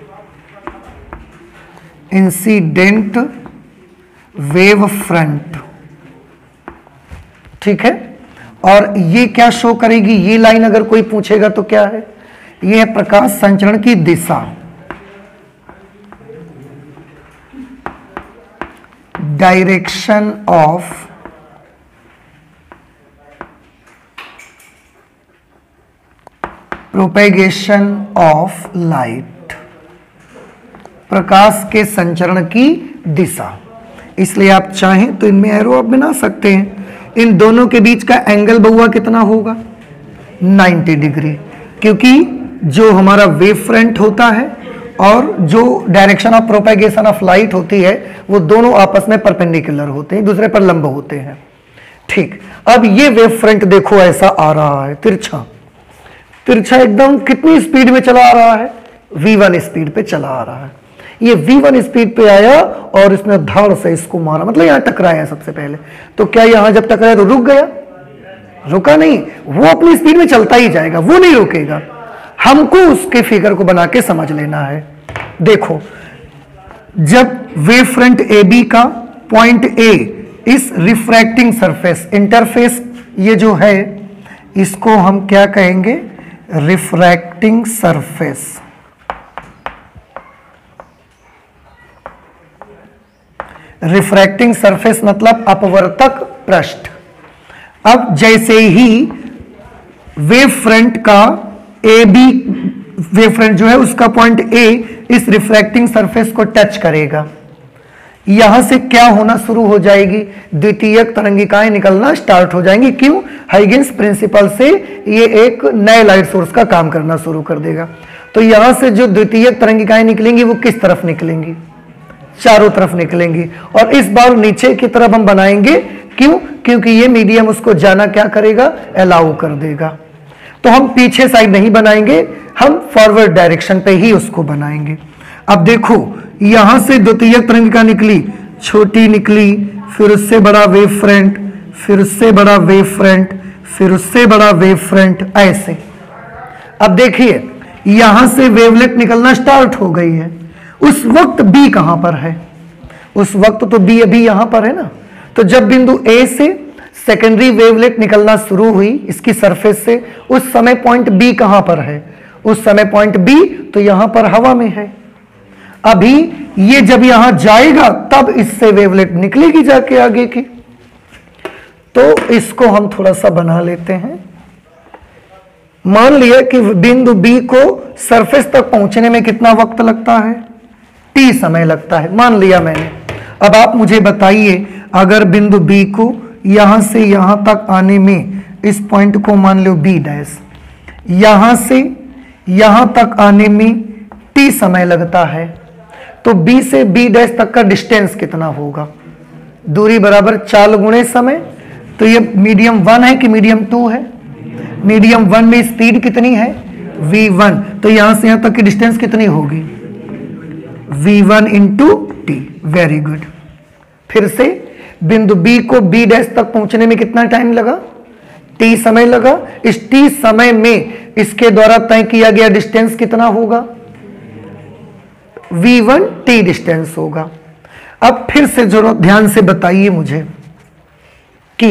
A: इंसिडेंट वेव फ्रंट, ठीक है। और ये क्या शो करेगी, ये लाइन अगर कोई पूछेगा तो क्या है, ये है प्रकाश संचरण की दिशा, direction of propagation of light, प्रकाश के संचरण की दिशा। इसलिए आप चाहें तो इनमें एरो आप बना सकते हैं। इन दोनों के बीच का एंगल बहुआ कितना होगा, नब्बे डिग्री, क्योंकि जो हमारा वेव फ्रंट होता है और जो direction of propagation of light होती है वो दोनों आपस में परपेंडिकुलर होते हैं, दूसरे पर लंब होते हैं, ठीक। अब ये वेव फ्रंट देखो ऐसा आ रहा है, तिरछा तिरछा एकदम, कितनी स्पीड में चला आ रहा है, वी वन स्पीड पे चला आ रहा है। ये वी वन स्पीड पे आया और इसने धड़ से इसको मारा, मतलब यहां टकराया सबसे पहले। तो क्या यहां जब टकराया तो रुक गया, रुका नहीं, वो अपनी स्पीड में चलता ही जाएगा, वो नहीं रुकेगा। हमको उसके फिगर को बना के समझ लेना है। देखो, जब वेव फ्रंट ए बी का पॉइंट ए इस रिफ्रैक्टिंग सरफेस इंटरफेस, ये जो है इसको हम क्या कहेंगे, रिफ्रैक्टिंग सरफेस, रिफ्रैक्टिंग सरफेस मतलब अपवर्तक पृष्ठ। अब जैसे ही वेव फ्रंट का ए बी वेव फ्रंट जो है उसका पॉइंट ए इस रिफ्रैक्टिंग सरफेस को टच करेगा, यहां से क्या होना शुरू हो जाएगी, द्वितीयक तरंगिकाएं निकलना स्टार्ट हो जाएंगी। क्यों? हाइगेंस प्रिंसिपल से ये एक नए लाइट सोर्स का काम करना शुरू कर देगा। तो यहां से जो द्वितीयक तरंगिकाएं निकलेंगी वो किस तरफ निकलेंगी, चारों तरफ निकलेंगी। और इस बार नीचे की तरफ हम बनाएंगे, क्यों? क्योंकि ये मीडियम उसको जाना क्या करेगा, अलाउ कर देगा। तो हम पीछे साइड नहीं बनाएंगे, हम फॉरवर्ड डायरेक्शन पे ही उसको बनाएंगे। अब देखो, यहां से द्वितीयक तरंगिका निकली, छोटी निकली, फिर उससे बड़ा वेव फ्रंट, फिर उससे बड़ा वेव फ्रंट, फिर उससे बड़ा वेव फ्रंट, ऐसे। अब देखिए, यहां से वेवलेट निकलना स्टार्ट हो गई है। उस वक्त बी कहां पर है, उस वक्त तो बी अभी यहां पर है ना। तो जब बिंदु ए से सेकेंडरी वेवलेट निकलना शुरू हुई इसकी सरफेस से, उस समय पॉइंट बी कहां पर है, उस समय पॉइंट बी तो यहां पर हवा में है। अभी ये जब यहां जाएगा तब इससे वेवलेट निकलेगी जाके आगे की। तो इसको हम थोड़ा सा बना लेते हैं। मान लिया कि बिंदु बी को सरफेस तक पहुंचने में कितना वक्त लगता है, टी समय लगता है, मान लिया मैंने। अब आप मुझे बताइए, अगर बिंदु बी को यहां से यहां तक आने में, इस पॉइंट को मान लो बी डैश, यहां से यहां तक आने में टी समय लगता है, तो बी से बी डैश तक का डिस्टेंस कितना होगा, दूरी बराबर चाल गुणे समय। तो ये मीडियम वन है कि मीडियम टू है, मीडियम वन में स्पीड कितनी है वी वन, तो यहां से यहां तक की डिस्टेंस कितनी होगी v one into t. Very good. फिर से बिंदु बी को बी डैश तक पहुंचने में कितना टाइम लगा, टी समय लगा। इस टी समय में इसके द्वारा तय किया गया डिस्टेंस कितना होगा, वी वन टी डिस्टेंस होगा। अब फिर से जरूर ध्यान से बताइए मुझे कि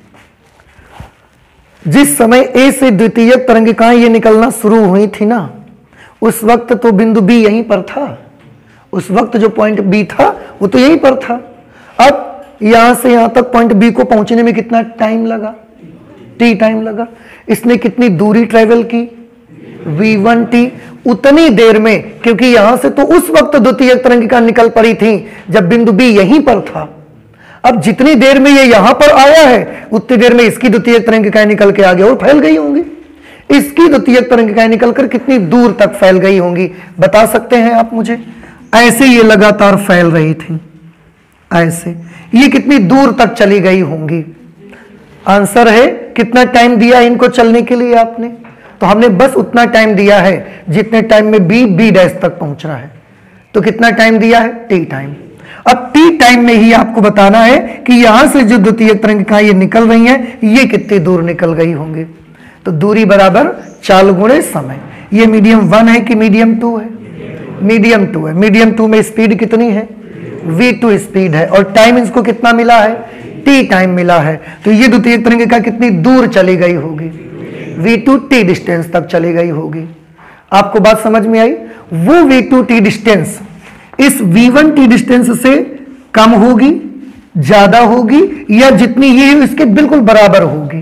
A: जिस समय ए से द्वितीयक तरंगिकाएं ये निकलना शुरू हुई थी ना, उस वक्त तो बिंदु बी यहीं पर था, उस वक्त जो पॉइंट बी था वो तो यहीं पर था। अब यहां से यहां तक पॉइंट बी को पहुंचने में कितना टाइम लगा? टी टाइम लगा। इसने कितनी दूरी ट्रेवल की? V one t. उतनी देर में, क्योंकि यहां से तो उस वक्त द्वितीय तरंगिका निकल पड़ी थी जब बिंदु बी यहीं पर था। अब जितनी देर में ये यहां पर आया है उतनी देर में इसकी द्वितीय तरंगिकाएं निकल के आगे और फैल गई होंगी। इसकी द्वितीय तरंगिकाएं निकलकर कितनी दूर तक फैल गई होंगी बता सकते हैं आप मुझे? ऐसे ये लगातार फैल रही थी, ऐसे ये कितनी दूर तक चली गई होंगी? आंसर है कितना टाइम दिया इनको चलने के लिए आपने? तो हमने बस उतना टाइम दिया है जितने टाइम में बी बी डैश तक पहुंच रहा है। तो कितना टाइम दिया है? T time. अब टी टाइम में ही आपको बताना है कि यहां से जो द्वितीय तरंगिकाएं ये निकल रही हैं ये कितनी दूर निकल गई होंगी। तो दूरी बराबर चाल गुणे समय। ये मीडियम वन है कि मीडियम टू है? मीडियम टू है। मीडियम टू में स्पीड कितनी है? वी टू स्पीड है। और टाइम इसको कितना मिला है? टी टाइम मिला है। तो ये द्वितीय तरंगिका कितनी दूर चली गई होगी? वी टू टी डिस्टेंस तक चली गई होगी। आपको बात समझ में आई? वो वी टू टी डिस्टेंस इस वी वन टी डिस्टेंस से कम होगी, ज्यादा होगी, या जितनी ये है इसके बिल्कुल बराबर होगी?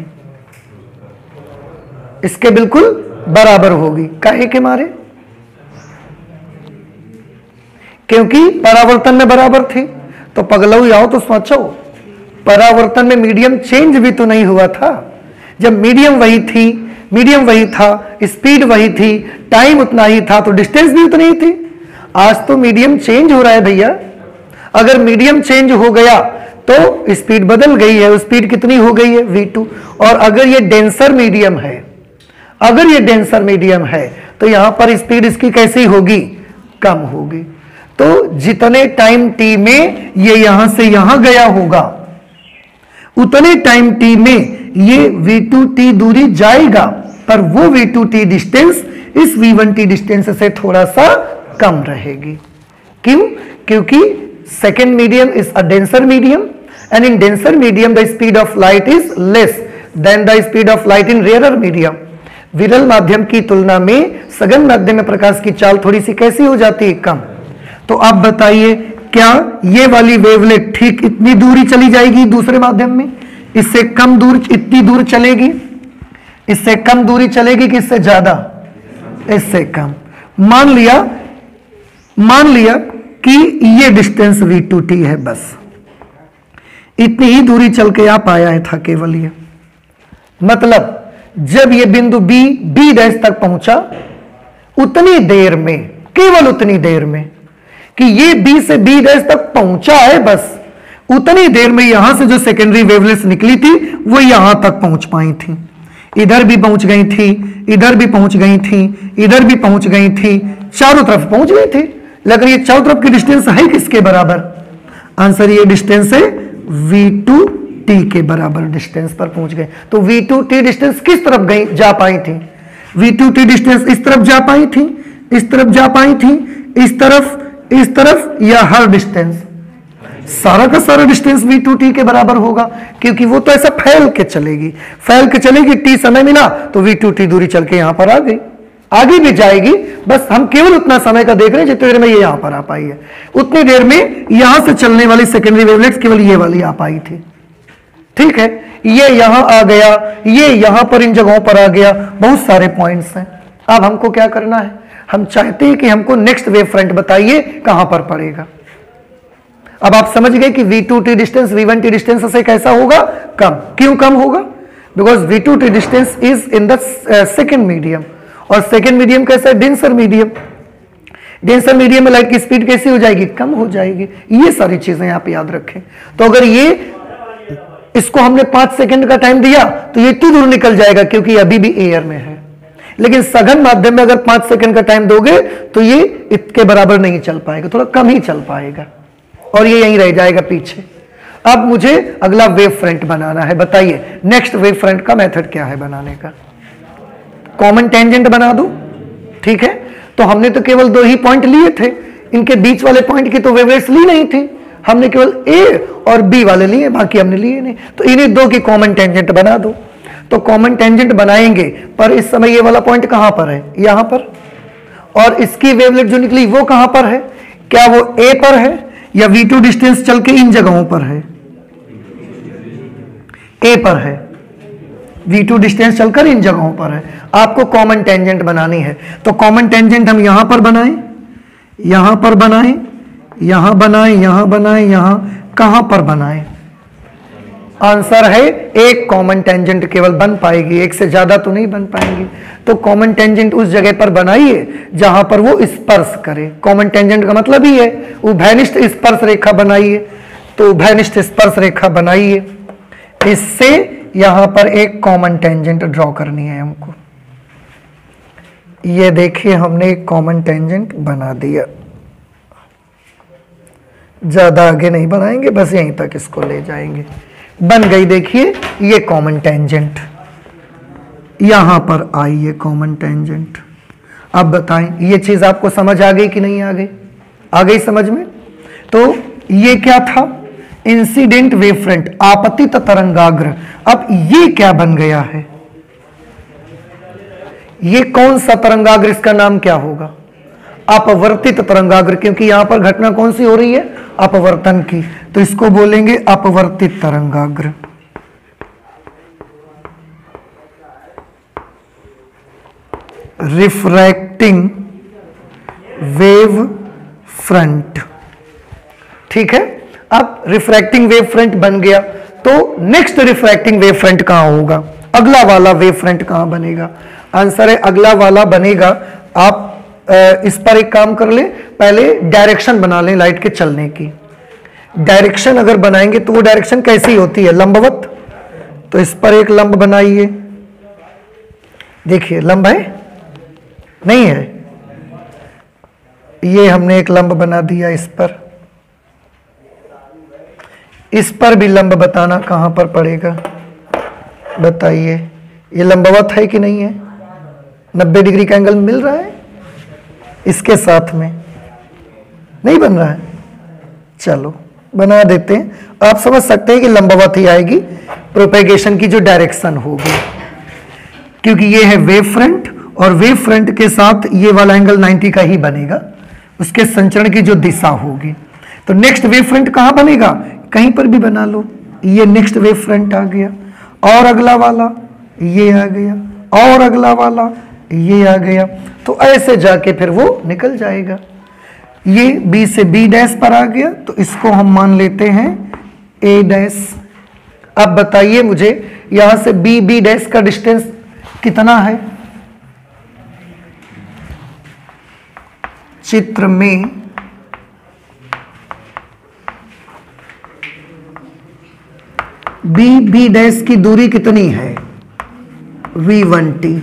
A: इसके बिल्कुल बराबर होगी। काहे के मारे? क्योंकि परावर्तन में बराबर थी। तो पगलऊ आओ तो सोचो, परावर्तन में मीडियम चेंज भी तो नहीं हुआ था। जब मीडियम वही थी, मीडियम वही था, स्पीड वही थी, टाइम उतना ही था, तो डिस्टेंस भी उतनी ही थी। आज तो मीडियम चेंज हो रहा है भैया। अगर मीडियम चेंज हो गया तो स्पीड बदल गई है। स्पीड कितनी हो गई है? We two. और अगर ये डेंसर मीडियम है, अगर ये डेंसर मीडियम है तो यहां पर स्पीड इसकी कैसी होगी? कम होगी। तो जितने टाइम टी में ये यहां से यहां गया होगा उतने टाइम टी में ये वी टू टी दूरी जाएगा, पर वो वी टू टी डिस्टेंस इस वी वन टी डिस्टेंस से थोड़ा सा कम रहेगी। क्यों? क्योंकि second medium is a denser medium and in denser medium the speed of light is less than the speed of light in rarer medium. विरल माध्यम की तुलना में सघन माध्यम में प्रकाश की चाल थोड़ी सी कैसी हो जाती है? कम। तो आप बताइए क्या ये वाली वेवलेट ठीक इतनी दूरी चली जाएगी दूसरे माध्यम में? इससे कम दूर, इतनी दूर चलेगी? इससे कम दूरी चलेगी कि इससे ज्यादा? इससे कम। मान लिया मान लिया कि ये डिस्टेंस वी टू टी है, बस इतनी ही दूरी चल के आप आया है था केवल ये। मतलब जब ये बिंदु बी बी डैश तक पहुंचा उतनी देर में, केवल उतनी देर में कि ये बी से बी डैश तक पहुंचा है, बस उतनी देर में यहां से जो सेकेंडरी वेवलेट्स निकली थी वो यहां तक पहुंच पाई थी। इधर भी पहुंच गई थी, इधर भी पहुंच गई थी, इधर भी पहुंच गई थी, चारों तरफ पहुंच गई थी। लेकिन ये चारों तरफ की डिस्टेंस है किसके बराबर? आंसर ये डिस्टेंस है वी टू टी के बराबर डिस्टेंस पर पहुंच गए। तो वी टू टी डिस्टेंस किस तरफ गई जा पाई थी? वी टू टी डिस्टेंस इस तरफ जा पाई थी, इस तरफ जा पाई थी, इस तरफ, इस तरफ, या हर डिस्टेंस? सारा का सारा डिस्टेंस वी टू टी के बराबर होगा, क्योंकि वो तो ऐसा फैल के चलेगी, फैल के चलेगी। टी समय मिला तो वी टू टी दूरी चल के यहां पर आ गई, आगे भी जाएगी। बस हम केवल उतना समय का देख रहे हैं जितनी देर में ये यहां पर आ पाई है। उतनी देर में यहां से चलने वाली सेकेंडरी वेवलेट्स केवल ये वाली आ पाई थी। ठीक है, ये यहां आ गया, ये यहां पर इन जगहों पर आ गया, बहुत सारे पॉइंट्स हैं। अब हमको क्या करना है? हम चाहते हैं कि हमको नेक्स्ट वेव फ्रंट बताइए कहां पर पड़ेगा। अब आप समझ गए कि v two t distance v one t distance से कैसा होगा? कम। क्यों कम होगा? Because v two t distance is in the second medium, और सेकेंड मीडियम कैसा है? Denser medium. डेंसर मीडियम में लाइट की स्पीड कैसी हो जाएगी? कम हो जाएगी। ये सारी चीजें आप याद रखें। तो अगर ये इसको हमने पांच सेकंड का टाइम दिया तो ये इतनी दूर निकल जाएगा क्योंकि अभी भी एयर में है। लेकिन सघन माध्यम में अगर पांच सेकंड का टाइम दोगे तो ये इसके बराबर नहीं चल पाएगा, थोड़ा कम ही चल पाएगा और ये यहीं रह जाएगा पीछे। अब मुझे अगला वेव फ्रंट बनाना है। बताइए नेक्स्ट वेव फ्रंट का मेथड क्या है बनाने का? कॉमन टेंजेंट बना दूं? ठीक है, तो हमने तो केवल दो ही पॉइंट लिए थे, इनके बीच वाले पॉइंट की तो वेवलेट्स ली नहीं थी, हमने केवल ए और बी वाले लिए, बाकी हमने लिए नहीं। तो इन्हीं दो की कॉमन टेंजेंट बना दो। तो कॉमन टेंजेंट बनाएंगे, पर इस समय ये वाला पॉइंट कहां पर है? यहां पर। और इसकी वेवलेट जो निकली वो कहां पर है? क्या वो ए पर है या वी टू डिस्टेंस चल के इन जगहों पर है? ए पर है, वी टू डिस्टेंस चलकर इन जगहों पर है, आपको कॉमन टेंजेंट बनानी है। तो कॉमन टेंजेंट हम यहां पर बनाएं, यहां पर बनाएं, यहां बनाएं, यहां बनाएं, यहां कहां पर बनाएं? आंसर है एक कॉमन टेंजेंट केवल बन पाएगी, एक से ज्यादा तो नहीं बन पाएंगी। तो कॉमन टेंजेंट उस जगह पर बनाइए जहां पर वो स्पर्श करे। कॉमन टेंजेंट का मतलब ही है उभयनिष्ठ स्पर्श रेखा बनाइए, तो उभयनिष्ठ स्पर्श रेखा बनाइए, इससे यहां पर एक कॉमन टेंजेंट ड्रॉ करनी है हमको। ये देखिए हमने एक कॉमन टेंजेंट बना दिया, ज्यादा आगे नहीं बनाएंगे, बस यहीं तक इसको ले जाएंगे। बन गई, देखिए ये कॉमन टेंजेंट यहां पर आई, ये कॉमन टेंजेंट। अब बताएं ये चीज आपको समझ आ गई कि नहीं आ गई? आ गई समझ में? तो ये क्या था? इंसिडेंट वेव फ्रंट, आपतित तरंगाग्र। अब ये क्या बन गया है? ये कौन सा तरंगाग्र, इसका नाम क्या होगा? अपवर्तित तरंगाग्र, क्योंकि यहां पर घटना कौन सी हो रही है? अपवर्तन की, तो इसको बोलेंगे अपवर्तित तरंगाग्र। रिफ्रैक्टिंग वेव फ्रंट, ठीक है। अब रिफ्रैक्टिंग वेव फ्रंट बन गया, तो नेक्स्ट रिफ्रैक्टिंग वेव फ्रंट कहां होगा? अगला वाला वेव फ्रंट कहां बनेगा? आंसर है अगला वाला बनेगा, आप इस पर एक काम कर ले, पहले डायरेक्शन बना लें लाइट के चलने की। डायरेक्शन अगर बनाएंगे तो वो डायरेक्शन कैसी होती है? लंबवत। तो इस पर एक लंब बनाइए, देखिए लंब है नहीं है? ये हमने एक लंब बना दिया इस पर। इस पर भी लंब बताना कहां पर पड़ेगा बताइए? ये लंबवत है कि नहीं है? नब्बे डिग्री का एंगल मिल रहा है इसके साथ में? नहीं बन रहा है, चलो बना देते हैं। आप समझ सकते हैं कि लंबवत ही आएगी प्रोपेगेशन की जो डायरेक्शन होगी, क्योंकि ये है वेव फ्रंट और वेव फ्रंट के साथ ये वाला एंगल नब्बे का ही बनेगा, उसके संचरण की जो दिशा होगी। तो नेक्स्ट वेव फ्रंट कहां बनेगा? कहीं पर भी बना लो, ये नेक्स्ट वेव फ्रंट आ गया, और अगला वाला ये आ गया, और अगला वाला ये आ गया, तो ऐसे जाके फिर वो निकल जाएगा। ये B से B डैश पर आ गया, तो इसको हम मान लेते हैं A डैश। अब बताइए मुझे यहां से B B डैश का डिस्टेंस कितना है? चित्र में B B डैश की दूरी कितनी है? We one T.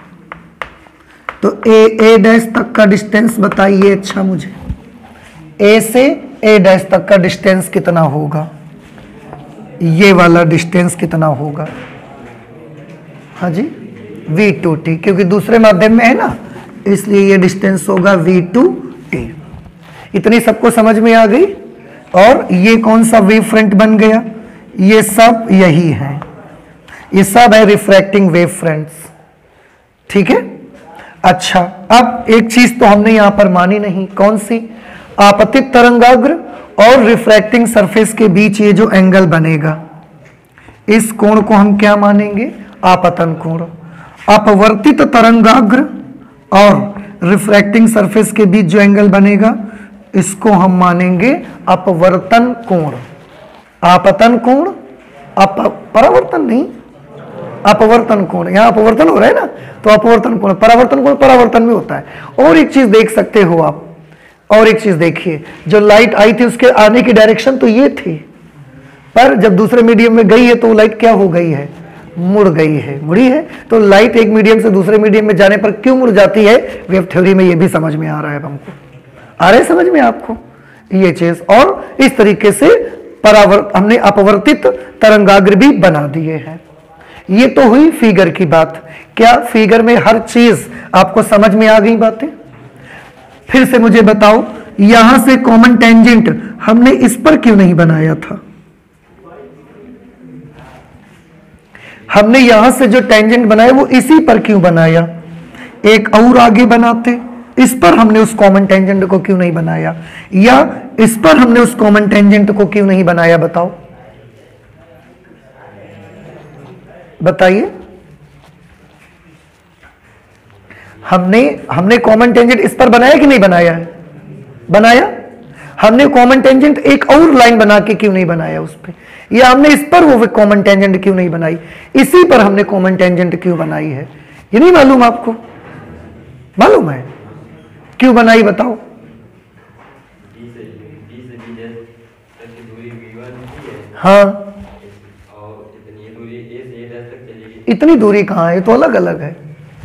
A: तो A A डैश तक का डिस्टेंस बताइए अच्छा मुझे। A से A डैश तक का डिस्टेंस कितना होगा? ये वाला डिस्टेंस कितना होगा? हाँ जी, वी टू टी, क्योंकि दूसरे माध्यम में है ना, इसलिए ये डिस्टेंस होगा वी टू टी। इतनी सबको समझ में आ गई? और ये कौन सा वेव फ्रंट बन गया? ये सब यही है, ये सब है रिफ्रैक्टिंग वेव फ्रंट्स, ठीक है। अच्छा, अब एक चीज तो हमने यहां पर मानी नहीं, कौन सी? आपतित तरंगाग्र और रिफ्रैक्टिंग सरफेस के बीच ये जो एंगल बनेगा, इस कोण को हम क्या मानेंगे? आपतन कोण। अपवर्तित तरंगाग्र और रिफ्रैक्टिंग सरफेस के बीच जो एंगल बनेगा, इसको हम मानेंगे अपवर्तन कोण। आपतन कोण, अप परावर्तन नहीं, अपवर्तन कोण। यहां अपवर्तन हो रहा है ना, तो अपवर्तन कोण, परावर्तन कोण परावर्तन में होता है। और एक चीज देख सकते हो आप, और एक चीज देखिए, जो लाइट आई थी उसके आने की डायरेक्शन तो ये थी, पर जब दूसरे मीडियम में गई है तो लाइट क्या हो गई है? मुड़ गई है, मुड़ी है। तो लाइट एक मीडियम से दूसरे मीडियम में जाने पर क्यों मुड़ जाती है? वेव थ्योरी में ये भी समझ में आ रहा है हमको। आ रहा है समझ में आपको ये चीज? और इस तरीके से परावर्त हमने अपवर्तित तरंगाग्र भी बना दिए हैं। ये तो हुई फिगर की बात। क्या फिगर में हर चीज आपको समझ में आ गई बातें? फिर से मुझे बताओ, यहां से कॉमन टेंजेंट हमने इस पर क्यों नहीं बनाया था? हमने यहां से जो टेंजेंट बनाया वो इसी पर क्यों बनाया? एक और आगे बनाते, इस पर हमने उस कॉमन टेंजेंट को क्यों नहीं बनाया? या इस पर हमने उस कॉमन टेंजेंट को क्यों नहीं बनाया? बताओ। बताइए, हमने हमने कॉमन टेंजेंट इस पर बनाया कि नहीं बनाया है? बनाया। हमने कॉमन टेंजेंट एक और लाइन बना के क्यों नहीं बनाया उस पे, या हमने इस पर वो कॉमन टेंजेंट क्यों नहीं बनाई, इसी पर हमने कॉमन टेंजेंट क्यों बनाई है? ये नहीं मालूम आपको? मालूम है क्यों बनाई, बताओ। हाँ, इतनी दूरी कहाँ है, तो अलग अलग है।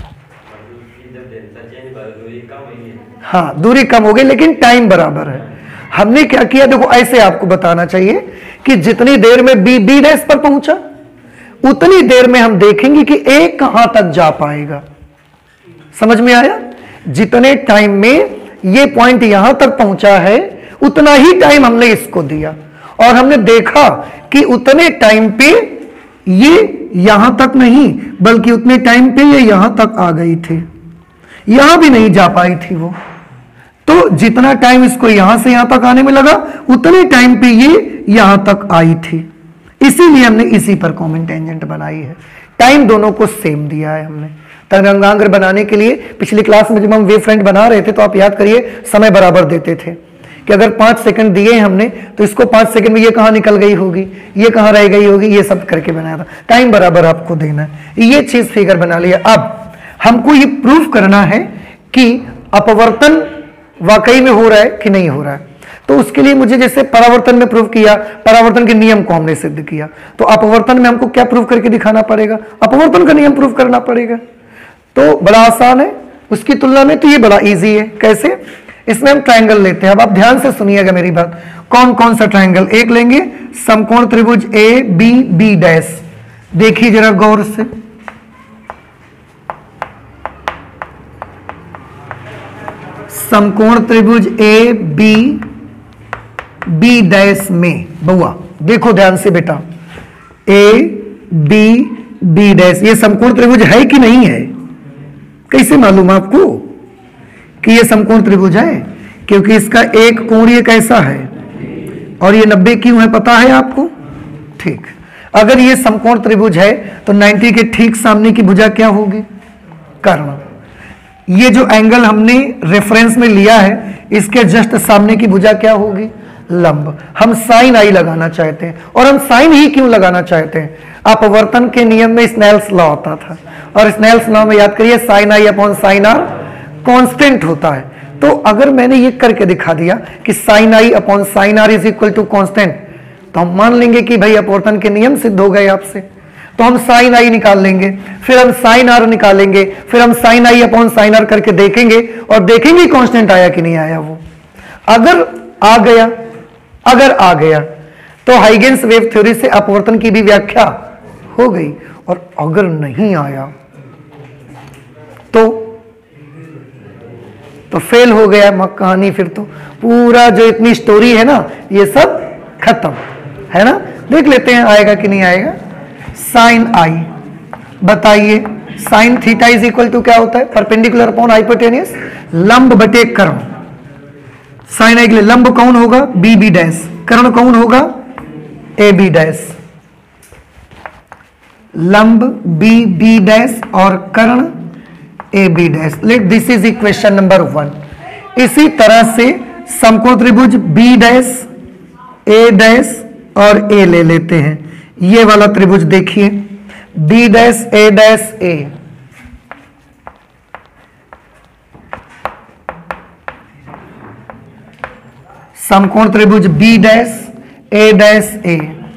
A: हाँ, दूरी कम हो गई लेकिन टाइम बराबर है। हमने क्या किया, देखो ऐसे आपको बताना चाहिए कि जितनी देर में बी बी डैश पर पहुंचा उतनी देर में हम देखेंगे कि ए कहां तक जा पाएगा। समझ में आया? जितने टाइम में ये पॉइंट यहां तक पहुंचा है उतना ही टाइम हमने इसको दिया, और हमने देखा कि उतने टाइम पे ये यहां तक नहीं बल्कि उतने टाइम पे ये यहां तक आ गई थी, यहां भी नहीं जा पाई थी वो। तो जितना टाइम इसको यहां से यहां तक आने में लगा उतने टाइम पे ये यहां तक आई थी, इसीलिए हमने इसी पर कॉमन टेंजेंट बनाई है। टाइम दोनों को सेम दिया है हमने। तरंगाग्र बनाने के लिए पिछली क्लास में जब हम वेव फ्रंट बना रहे थे तो आप याद करिए समय बराबर देते थे कि अगर पांच सेकंड दिए हमने तो इसको पांच सेकंड में ये कहां निकल गई होगी, ये कहां रह गई होगी, ये सब करके बनाया था। टाइम बराबर आपको देना है, ये चीज फिगर बना लिया। अब हमको ये प्रूव करना है कि अपवर्तन वाकई में हो रहा है कि नहीं हो रहा है। तो उसके लिए मुझे जैसे परावर्तन में प्रूव किया, परावर्तन के नियम को हमने सिद्ध किया, तो अपवर्तन में हमको क्या प्रूव करके दिखाना पड़ेगा? अपवर्तन का नियम प्रूव करना पड़ेगा। तो बड़ा आसान है उसकी तुलना में, तो ये बड़ा इजी है। कैसे? इसमें हम ट्रायंगल लेते हैं। अब आप ध्यान से सुनिएगा मेरी बात। कौन कौन सा ट्रायंगल? एक लेंगे समकोण त्रिभुज ए बी बी डैश। देखिए जरा गौर से, समकोण त्रिभुज ए बी बी डैश में, बउआ देखो ध्यान से बेटा, ए बी बी डैश, ये समकोण त्रिभुज है कि नहीं है? कैसे मालूम आपको कि ये समकोण त्रिभुज है? क्योंकि इसका एक कोण ये कैसा है और ये नब्बे क्यों है, पता है आपको? ठीक। अगर ये समकोण त्रिभुज है तो नब्बे के ठीक सामने की भुजा क्या होगी? कर्ण। ये जो एंगल हमने रेफरेंस में लिया है इसके जस्ट सामने की भुजा क्या होगी? लंब। हम साइन आई लगाना चाहते हैं, और हम साइन ही क्यों लगाना चाहते हैं? अपवर्तन के नियम में स्नेल्स लॉ होता था, और स्नेल्स लॉ में याद करिए sine I upon sine R constant होता है। तो अगर मैंने ये करके दिखा दिया कि sine I upon sine R is equal to constant, तो हम मान लेंगे कि भाई अपवर्तन के नियम सिद्ध हो गए आपसे। तो हम साइन आई निकाल लेंगे, फिर हम साइन आर निकालेंगे, फिर हम sine I upon sine R करके देखेंगे और देखेंगे कांस्टेंट आया कि नहीं आया। वो अगर आ गया अगर आ गया तो हाइगेन्स वेव थ्योरी से अपवर्तन की भी व्याख्या हो गई, और अगर नहीं आया तो तो फेल हो गया कहानी। फिर तो पूरा जो इतनी स्टोरी है ना ये सब खत्म है ना। देख लेते हैं आएगा कि नहीं आएगा। साइन आई, बताइए sine theta is equal to क्या होता है? परपेंडिकुलर अपॉन हाइपोटेनियस, लंब बटे कर्ण। साइन आई के लिए लंब कौन होगा? B B dash. कर्ण कौन होगा? A B dash. लंब बी बी डैश और कर्ण A B dash. Let this is equation number one. इसी तरह से समकोण त्रिभुज बी डैश ए डैश और ए ले लेते हैं। ये वाला त्रिभुज देखिए, B dash A dash A, समकोण त्रिभुज B dash A dash A,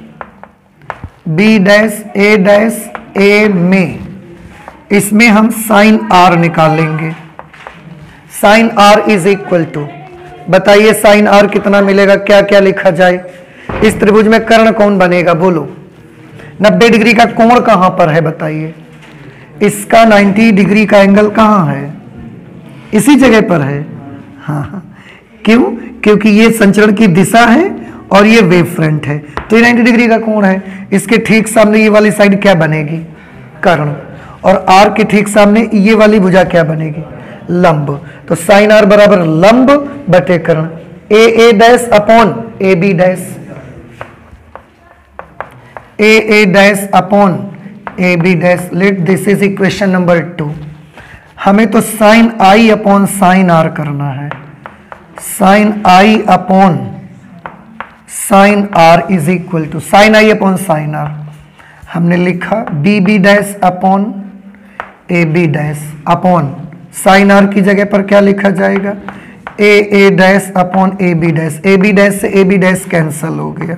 A: B dash A dash A में इसमें हम साइन आर निकालेंगे। Sine R is equal to, बताइए साइन आर कितना मिलेगा? क्या क्या लिखा जाए? इस त्रिभुज में कर्ण कौन बनेगा? बोलो। नब्बे डिग्री का कोण कहां पर है बताइए? इसका नब्बे डिग्री का एंगल कहां है? इसी जगह पर है। हाँ हाँ, क्यों? क्योंकि ये संचरण की दिशा है और ये वेव फ्रंट है, तो ये नब्बे डिग्री का कोण है। इसके ठीक सामने ये वाली साइड क्या बनेगी? कर्ण। और आर के ठीक सामने ये वाली भुजा क्या बनेगी? लंब। तो साइन आर बराबर लंब बटे कर्ण। A A dash upon A B dash, A A dash upon A B dash, let this is equation number two. हमें तो sine I upon sine R करना है। Sine I upon sine R is equal to sine I upon sine R, हमने लिखा B B dash upon A B dash upon sine R की जगह पर क्या लिखा जाएगा, A A dash upon A B dash. A B dash से ए बी डैश कैंसल हो गया।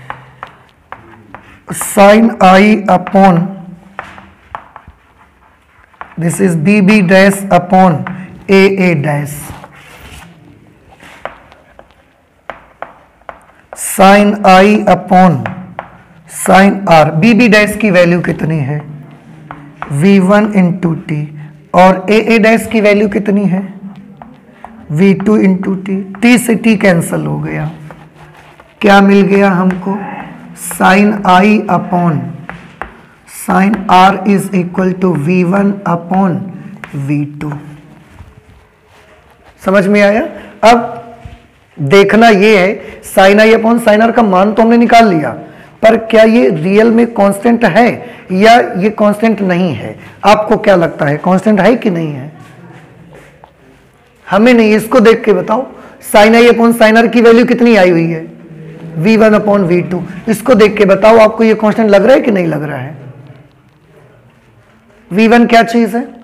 A: Sine I upon this is B B dash upon A A dash. Sine I upon sine R, B B dash की वैल्यू कितनी है, वी वन इंटू टी, और ए ए डैश की वैल्यू कितनी है, we two into T. T से टी कैंसल हो गया, क्या मिल गया हमको, sine I upon sine R is equal to V one upon V two. समझ में आया। अब देखना यह है, sine I upon sine R का मान तो हमने निकाल लिया, पर क्या ये रियल में कांस्टेंट है या ये कांस्टेंट नहीं है। आपको क्या लगता है, कांस्टेंट है कि नहीं है। हमें नहीं, इसको देख के बताओ। Sine I upon sine R की वैल्यू कितनी आई हुई है, we one upon V two. इसको देख के बताओ आपको ये कांस्टेंट लग रहा है कि नहीं लग रहा है। वी वन क्या चीज है,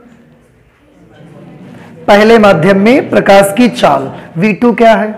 A: पहले माध्यम में प्रकाश की चाल। वी टू क्या है।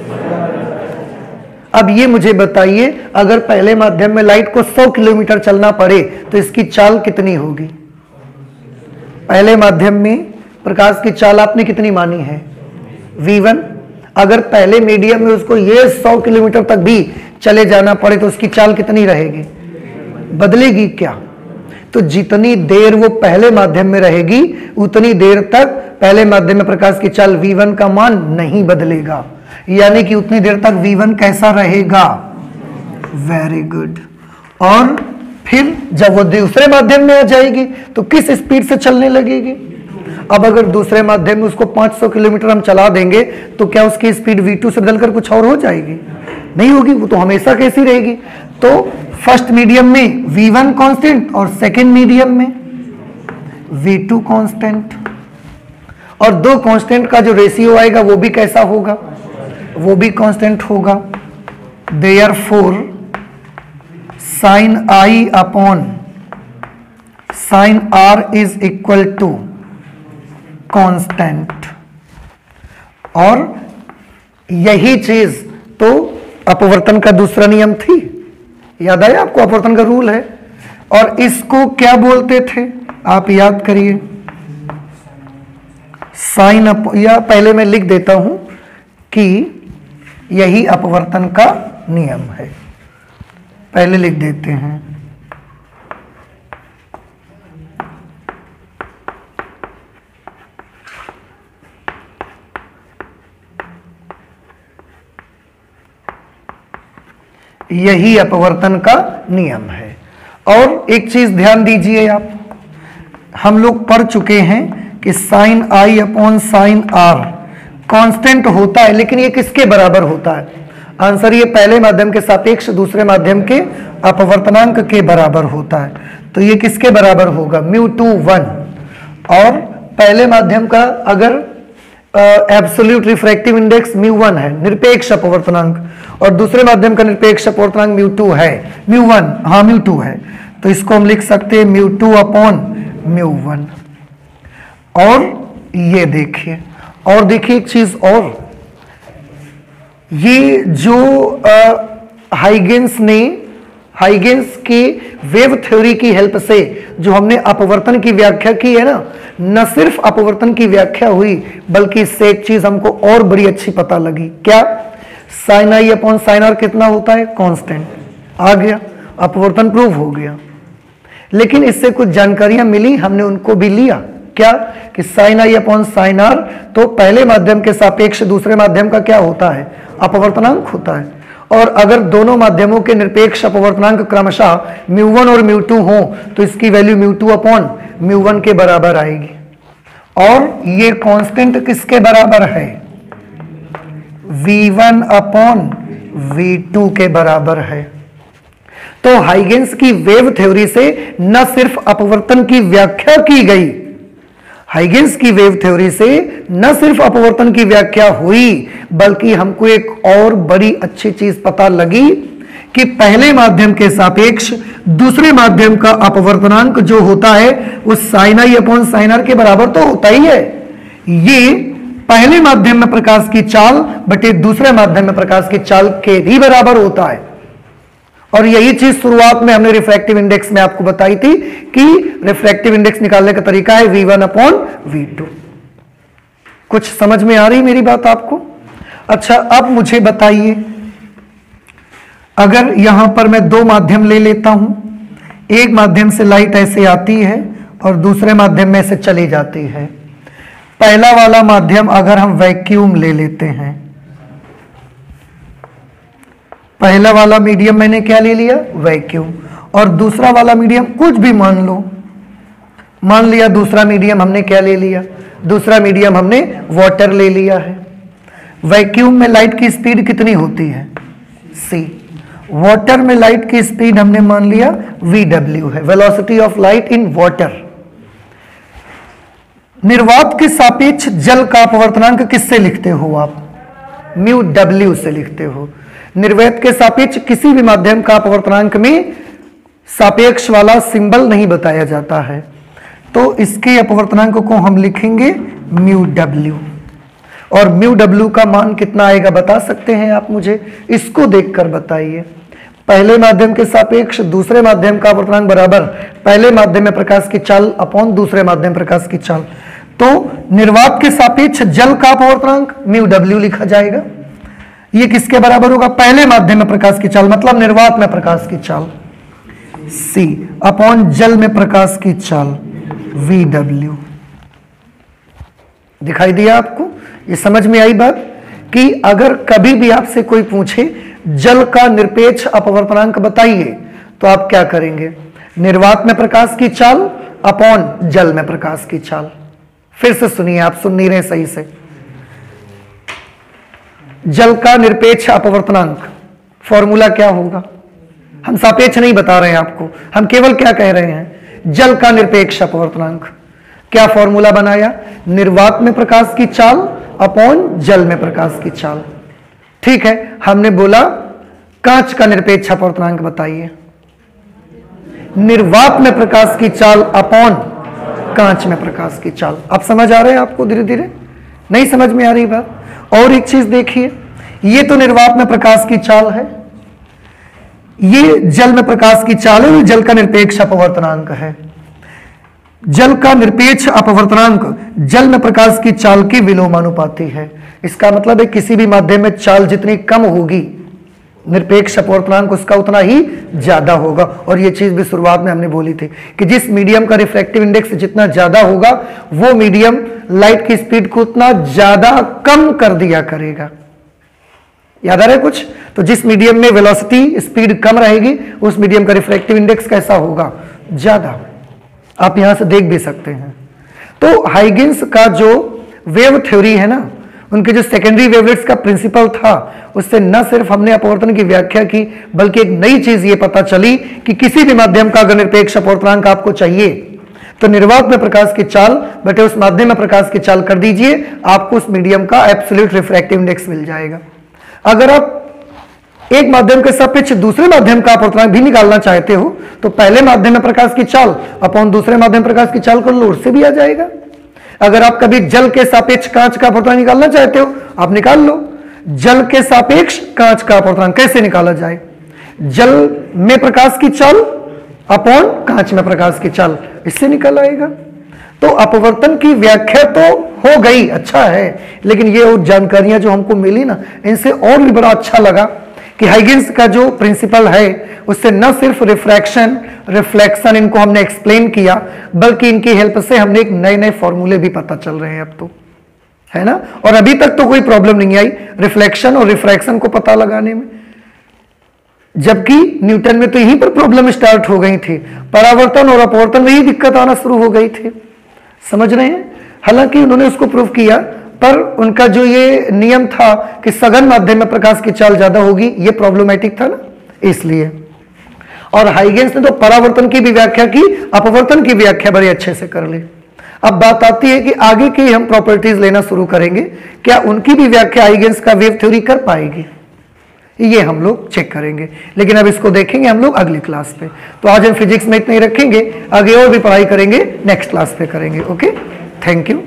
A: अब ये मुझे बताइए, अगर पहले माध्यम में लाइट को सौ किलोमीटर चलना पड़े तो इसकी चाल कितनी होगी। पहले माध्यम में प्रकाश की चाल आपने कितनी मानी है, वी वन। अगर पहले मीडियम में उसको ये सौ किलोमीटर तक भी चले जाना पड़े तो उसकी चाल कितनी रहेगी, बदलेगी क्या। तो जितनी देर वो पहले माध्यम में रहेगी उतनी देर तक पहले माध्यम में प्रकाश की चाल वी वन का मान नहीं बदलेगा, यानी कि उतनी देर तक वी वन कैसा रहेगा, वेरी गुड। और फिर जब वो दूसरे माध्यम में आ जाएगी तो किस स्पीड से चलने लगेगी। अब अगर दूसरे माध्यम में उसको पाँच सौ किलोमीटर हम चला देंगे तो क्या उसकी स्पीड वी टू से बदलकर कुछ और हो जाएगी, नहीं होगी, वो तो हमेशा कैसी रहेगी। तो फर्स्ट मीडियम में वी वन कांस्टेंट और सेकंड मीडियम में वी टू कांस्टेंट, और दो कांस्टेंट का जो रेशियो आएगा वो भी कैसा होगा, वो भी कांस्टेंट होगा। Therefore sine I upon sine R is equal to constant. और यही चीज तो अपवर्तन का दूसरा नियम थी, याद आया आपको, अपवर्तन का रूल है। और इसको क्या बोलते थे आप याद करिए, साइन अप, या पहले मैं लिख देता हूं कि यही अपवर्तन का नियम है, पहले लिख देते हैं। यही अपवर्तन का नियम है। और एक चीज ध्यान दीजिए आप, हम लोग पढ़ चुके हैं कि sine I upon sine R constant होता है, लेकिन ये किसके बराबर होता है, आंसर ये पहले माध्यम के सापेक्ष दूसरे माध्यम के अपवर्तनांक के बराबर होता है। तो ये किसके बराबर होगा, म्यू टू वन। और पहले माध्यम का अगर absolute refractive index mu one है, निरपेक्ष अपवर्तनांक, और दूसरे माध्यम का निरपेक्ष अपवर्तनांक म्यू टू है, म्यू वन, हाँ म्यू टू है, तो इसको हम लिख सकते हैं mu two upon mu one. और ये देखिए, और देखिए एक चीज और, ये जो हाइगेंस ने हाइगेंस की वेव थ्योरी की हेल्प से जो हमने अपवर्तन की व्याख्या की है ना, न सिर्फ अपवर्तन की व्याख्या हुई बल्कि इससे एक चीज हमको और बड़ी अच्छी पता लगी, क्या, sine I upon sine R कितना होता है, कांस्टेंट। आ गया, अपवर्तन प्रूव हो गया। लेकिन इससे कुछ जानकारियां मिली, हमने उनको भी लिया, क्या, कि sine I upon sine R तो पहले माध्यम के सापेक्ष दूसरे माध्यम का क्या होता है, अपवर्तनांक होता है। और अगर दोनों माध्यमों के निरपेक्ष अपवर्तनांक क्रमशः म्यू वन और म्यू टू हो तो इसकी value mu two upon mu one के बराबर आएगी। और ये कांस्टेंट किसके बराबर है, we one upon V two के बराबर है। तो हाइगेंस की वेव थ्योरी से न सिर्फ अपवर्तन की व्याख्या की गई, हाइगेंस की वेव थ्योरी से न सिर्फ अपवर्तन की व्याख्या हुई, बल्कि हमको एक और बड़ी अच्छी चीज पता लगी कि पहले माध्यम के सापेक्ष दूसरे माध्यम का अपवर्तनांक जो होता है वो sine I upon sine R के बराबर तो होता ही है। ये पहले माध्यम में प्रकाश की चाल बटे दूसरे माध्यम में प्रकाश की चाल के भी बराबर होता है। और यही चीज शुरुआत में हमने रिफ्रैक्टिव इंडेक्स में आपको बताई थी कि रिफ्रैक्टिव इंडेक्स निकालने का तरीका है we one upon V two. कुछ समझ में आ रही मेरी बात आपको? अच्छा, अब मुझे बताइए, अगर यहां पर मैं दो माध्यम ले लेता हूं, एक माध्यम से लाइट ऐसे आती है और दूसरे माध्यम में से चली जाती है। पहला वाला माध्यम अगर हम वैक्यूम ले लेते हैं, पहला वाला मीडियम मैंने क्या ले लिया? वैक्यूम। और दूसरा वाला मीडियम कुछ भी मान लो, मान लिया दूसरा मीडियम हमने क्या ले लिया? दूसरा मीडियम हमने वाटर ले लिया है। वैक्यूम में लाइट की स्पीड कितनी होती है? सी। वाटर में लाइट की स्पीड हमने मान लिया वी डब्ल्यू है, velocity of light in water. निर्वात के सापेक्ष जल का अपवर्तनांक किससे लिखते हो आप? म्यू डब्ल्यू से लिखते हो। निर्वैत के सापेक्ष किसी भी माध्यम का अपवर्तनांक में सापेक्ष वाला सिंबल नहीं बताया जाता है, तो इसके अपवर्तनांक को हम लिखेंगे म्यू डब्ल्यू। और म्यू डब्ल्यू का मान कितना आएगा बता सकते हैं आप मुझे? इसको देखकर बताइए। पहले माध्यम के सापेक्ष दूसरे माध्यम का अपवर्तनांक बराबर पहले माध्यम में प्रकाश की चाल अपॉन दूसरे माध्यम प्रकाश की चाल। तो निर्वात के सापेक्ष जल का अपवर्तनांक म्यू डब्ल्यू लिखा जाएगा। ये किसके बराबर होगा? पहले माध्यम में प्रकाश की चाल, मतलब निर्वात में प्रकाश की चाल, सी अपॉन जल में प्रकाश की चाल, वी डब्ल्यू। दिखाई दिया आपको? ये समझ में आई बात कि अगर कभी भी आपसे कोई पूछे जल का निरपेक्ष अपवर्तनांक बताइए, तो आप क्या करेंगे? निर्वात में प्रकाश की चाल अपॉन जल में प्रकाश की चाल। फिर से सुनिए, आप सुन नहीं रहे सही से। जल का निरपेक्ष अपवर्तनांक फॉर्मूला क्या होगा? हम सापेक्ष नहीं बता रहे हैं आपको, हम केवल क्या कह रहे हैं? जल का निरपेक्ष अपवर्तनांक। क्या फॉर्मूला बनाया? निर्वात में प्रकाश की चाल अपॉन जल में प्रकाश की चाल। ठीक है, हमने बोला कांच का निरपेक्ष अपवर्तनांक बताइए। निर्वात में प्रकाश की चाल अपॉन कांच में प्रकाश की चाल। अब समझ आ रहे हैं आपको? धीरे धीरे नहीं समझ में आ रही बात? और एक चीज देखिए, ये तो निर्वात में प्रकाश की चाल है, ये जल में प्रकाश की चाल है, ये जल का निरपेक्ष अपवर्तनांक है। जल का निरपेक्ष अपवर्तनांक जल में प्रकाश की चाल की विलोमानुपाती है। इसका मतलब है किसी भी माध्यम में चाल जितनी कम होगी, निरपेक्ष अपवर्तनांक उसका उतना ही ज्यादा होगा। और ये चीज भी शुरुआत में हमने बोली थी कि जिस मीडियम का रिफ्रैक्टिव इंडेक्स जितना ज्यादा होगा, वो मीडियम लाइट की स्पीड को उतना ज्यादा कम कर दिया करेगा। याद आ रहा है कुछ? तो जिस मीडियम में वेलोसिटी स्पीड कम रहेगी, उस मीडियम का रिफ्रैक्टिव इंडेक्स कैसा होगा? ज्यादा। आप यहां से देख भी सकते हैं। तो हाइगेंस का जो वेव थ्योरी है ना, उनके जो सेकेंडरी वेवलेट्स का प्रिंसिपल था, उससे न सिर्फ हमने अपवर्तन की व्याख्या की, बल्कि एक नई चीज ये पता चली कि किसी भी माध्यम का अगर निरपेक्ष अपवर्तनांक आपको चाहिए, तो निर्वात में प्रकाश की चाल बटे उस माध्यम में प्रकाश की चाल कर दीजिए, आपको उस मीडियम का एब्सोल्यूट रिफ्रैक्टिव इंडेक्स मिल जाएगा। अगर आप एक माध्यम के सापेक्ष दूसरे माध्यम का अपवर्तनांक भी निकालना चाहते हो, तो पहले माध्यम में प्रकाश की चाल अपॉन दूसरे माध्यम प्रकाश की चाल कर लो, उससे भी आ जाएगा। अगर आप कभी जल के सापेक्ष कांच का अपवर्तनांक निकालना चाहते हो, आप निकाल लो। जल के सापेक्ष कांच का अपवर्तनांक कैसे निकाला जाए? जल में प्रकाश की चाल अपॉन कांच में प्रकाश की चाल, इससे निकल आएगा। तो अपवर्तन की व्याख्या तो हो गई, अच्छा है, लेकिन ये जानकारियां जो हमको मिली ना, इनसे और भी बड़ा अच्छा लगा कि हाइगेंस का जो प्रिंसिपल है, उससे न सिर्फ रिफ्रैक्शन रिफ्लेक्शन इनको हमने एक्सप्लेन किया, बल्कि इनकी हेल्प से हमने एक नए नए फॉर्मूले भी पता चल रहे हैं अब तो, है ना। और अभी तक तो कोई प्रॉब्लम नहीं आई रिफ्लेक्शन और रिफ्रैक्शन को पता लगाने में, जबकि न्यूटन में तो यहीं पर प्रॉब्लम स्टार्ट हो गई थी। परावर्तन और अपवर्तन में ही दिक्कत आना शुरू हो गई थी, समझ रहे हैं। हालांकि उन्होंने उसको प्रूव किया, पर उनका जो ये नियम था कि सघन माध्यम में प्रकाश की चाल ज्यादा होगी, ये प्रॉब्लमेटिक था ना, इसलिए। और हाइगेंस ने तो परावर्तन की भी व्याख्या की, अपवर्तन की व्याख्या बड़े अच्छे से कर ली। अब बात आती है कि आगे की हम प्रॉपर्टीज लेना शुरू करेंगे, क्या उनकी भी व्याख्या हाइगेंस का वेव थ्योरी कर पाएगी, ये हम लोग चेक करेंगे। लेकिन अब इसको देखेंगे हम लोग अगली क्लास पे। तो आज हम फिजिक्स में इतना ही रखेंगे, आगे और भी पढ़ाई करेंगे नेक्स्ट क्लास पे करेंगे। Okay, thank you.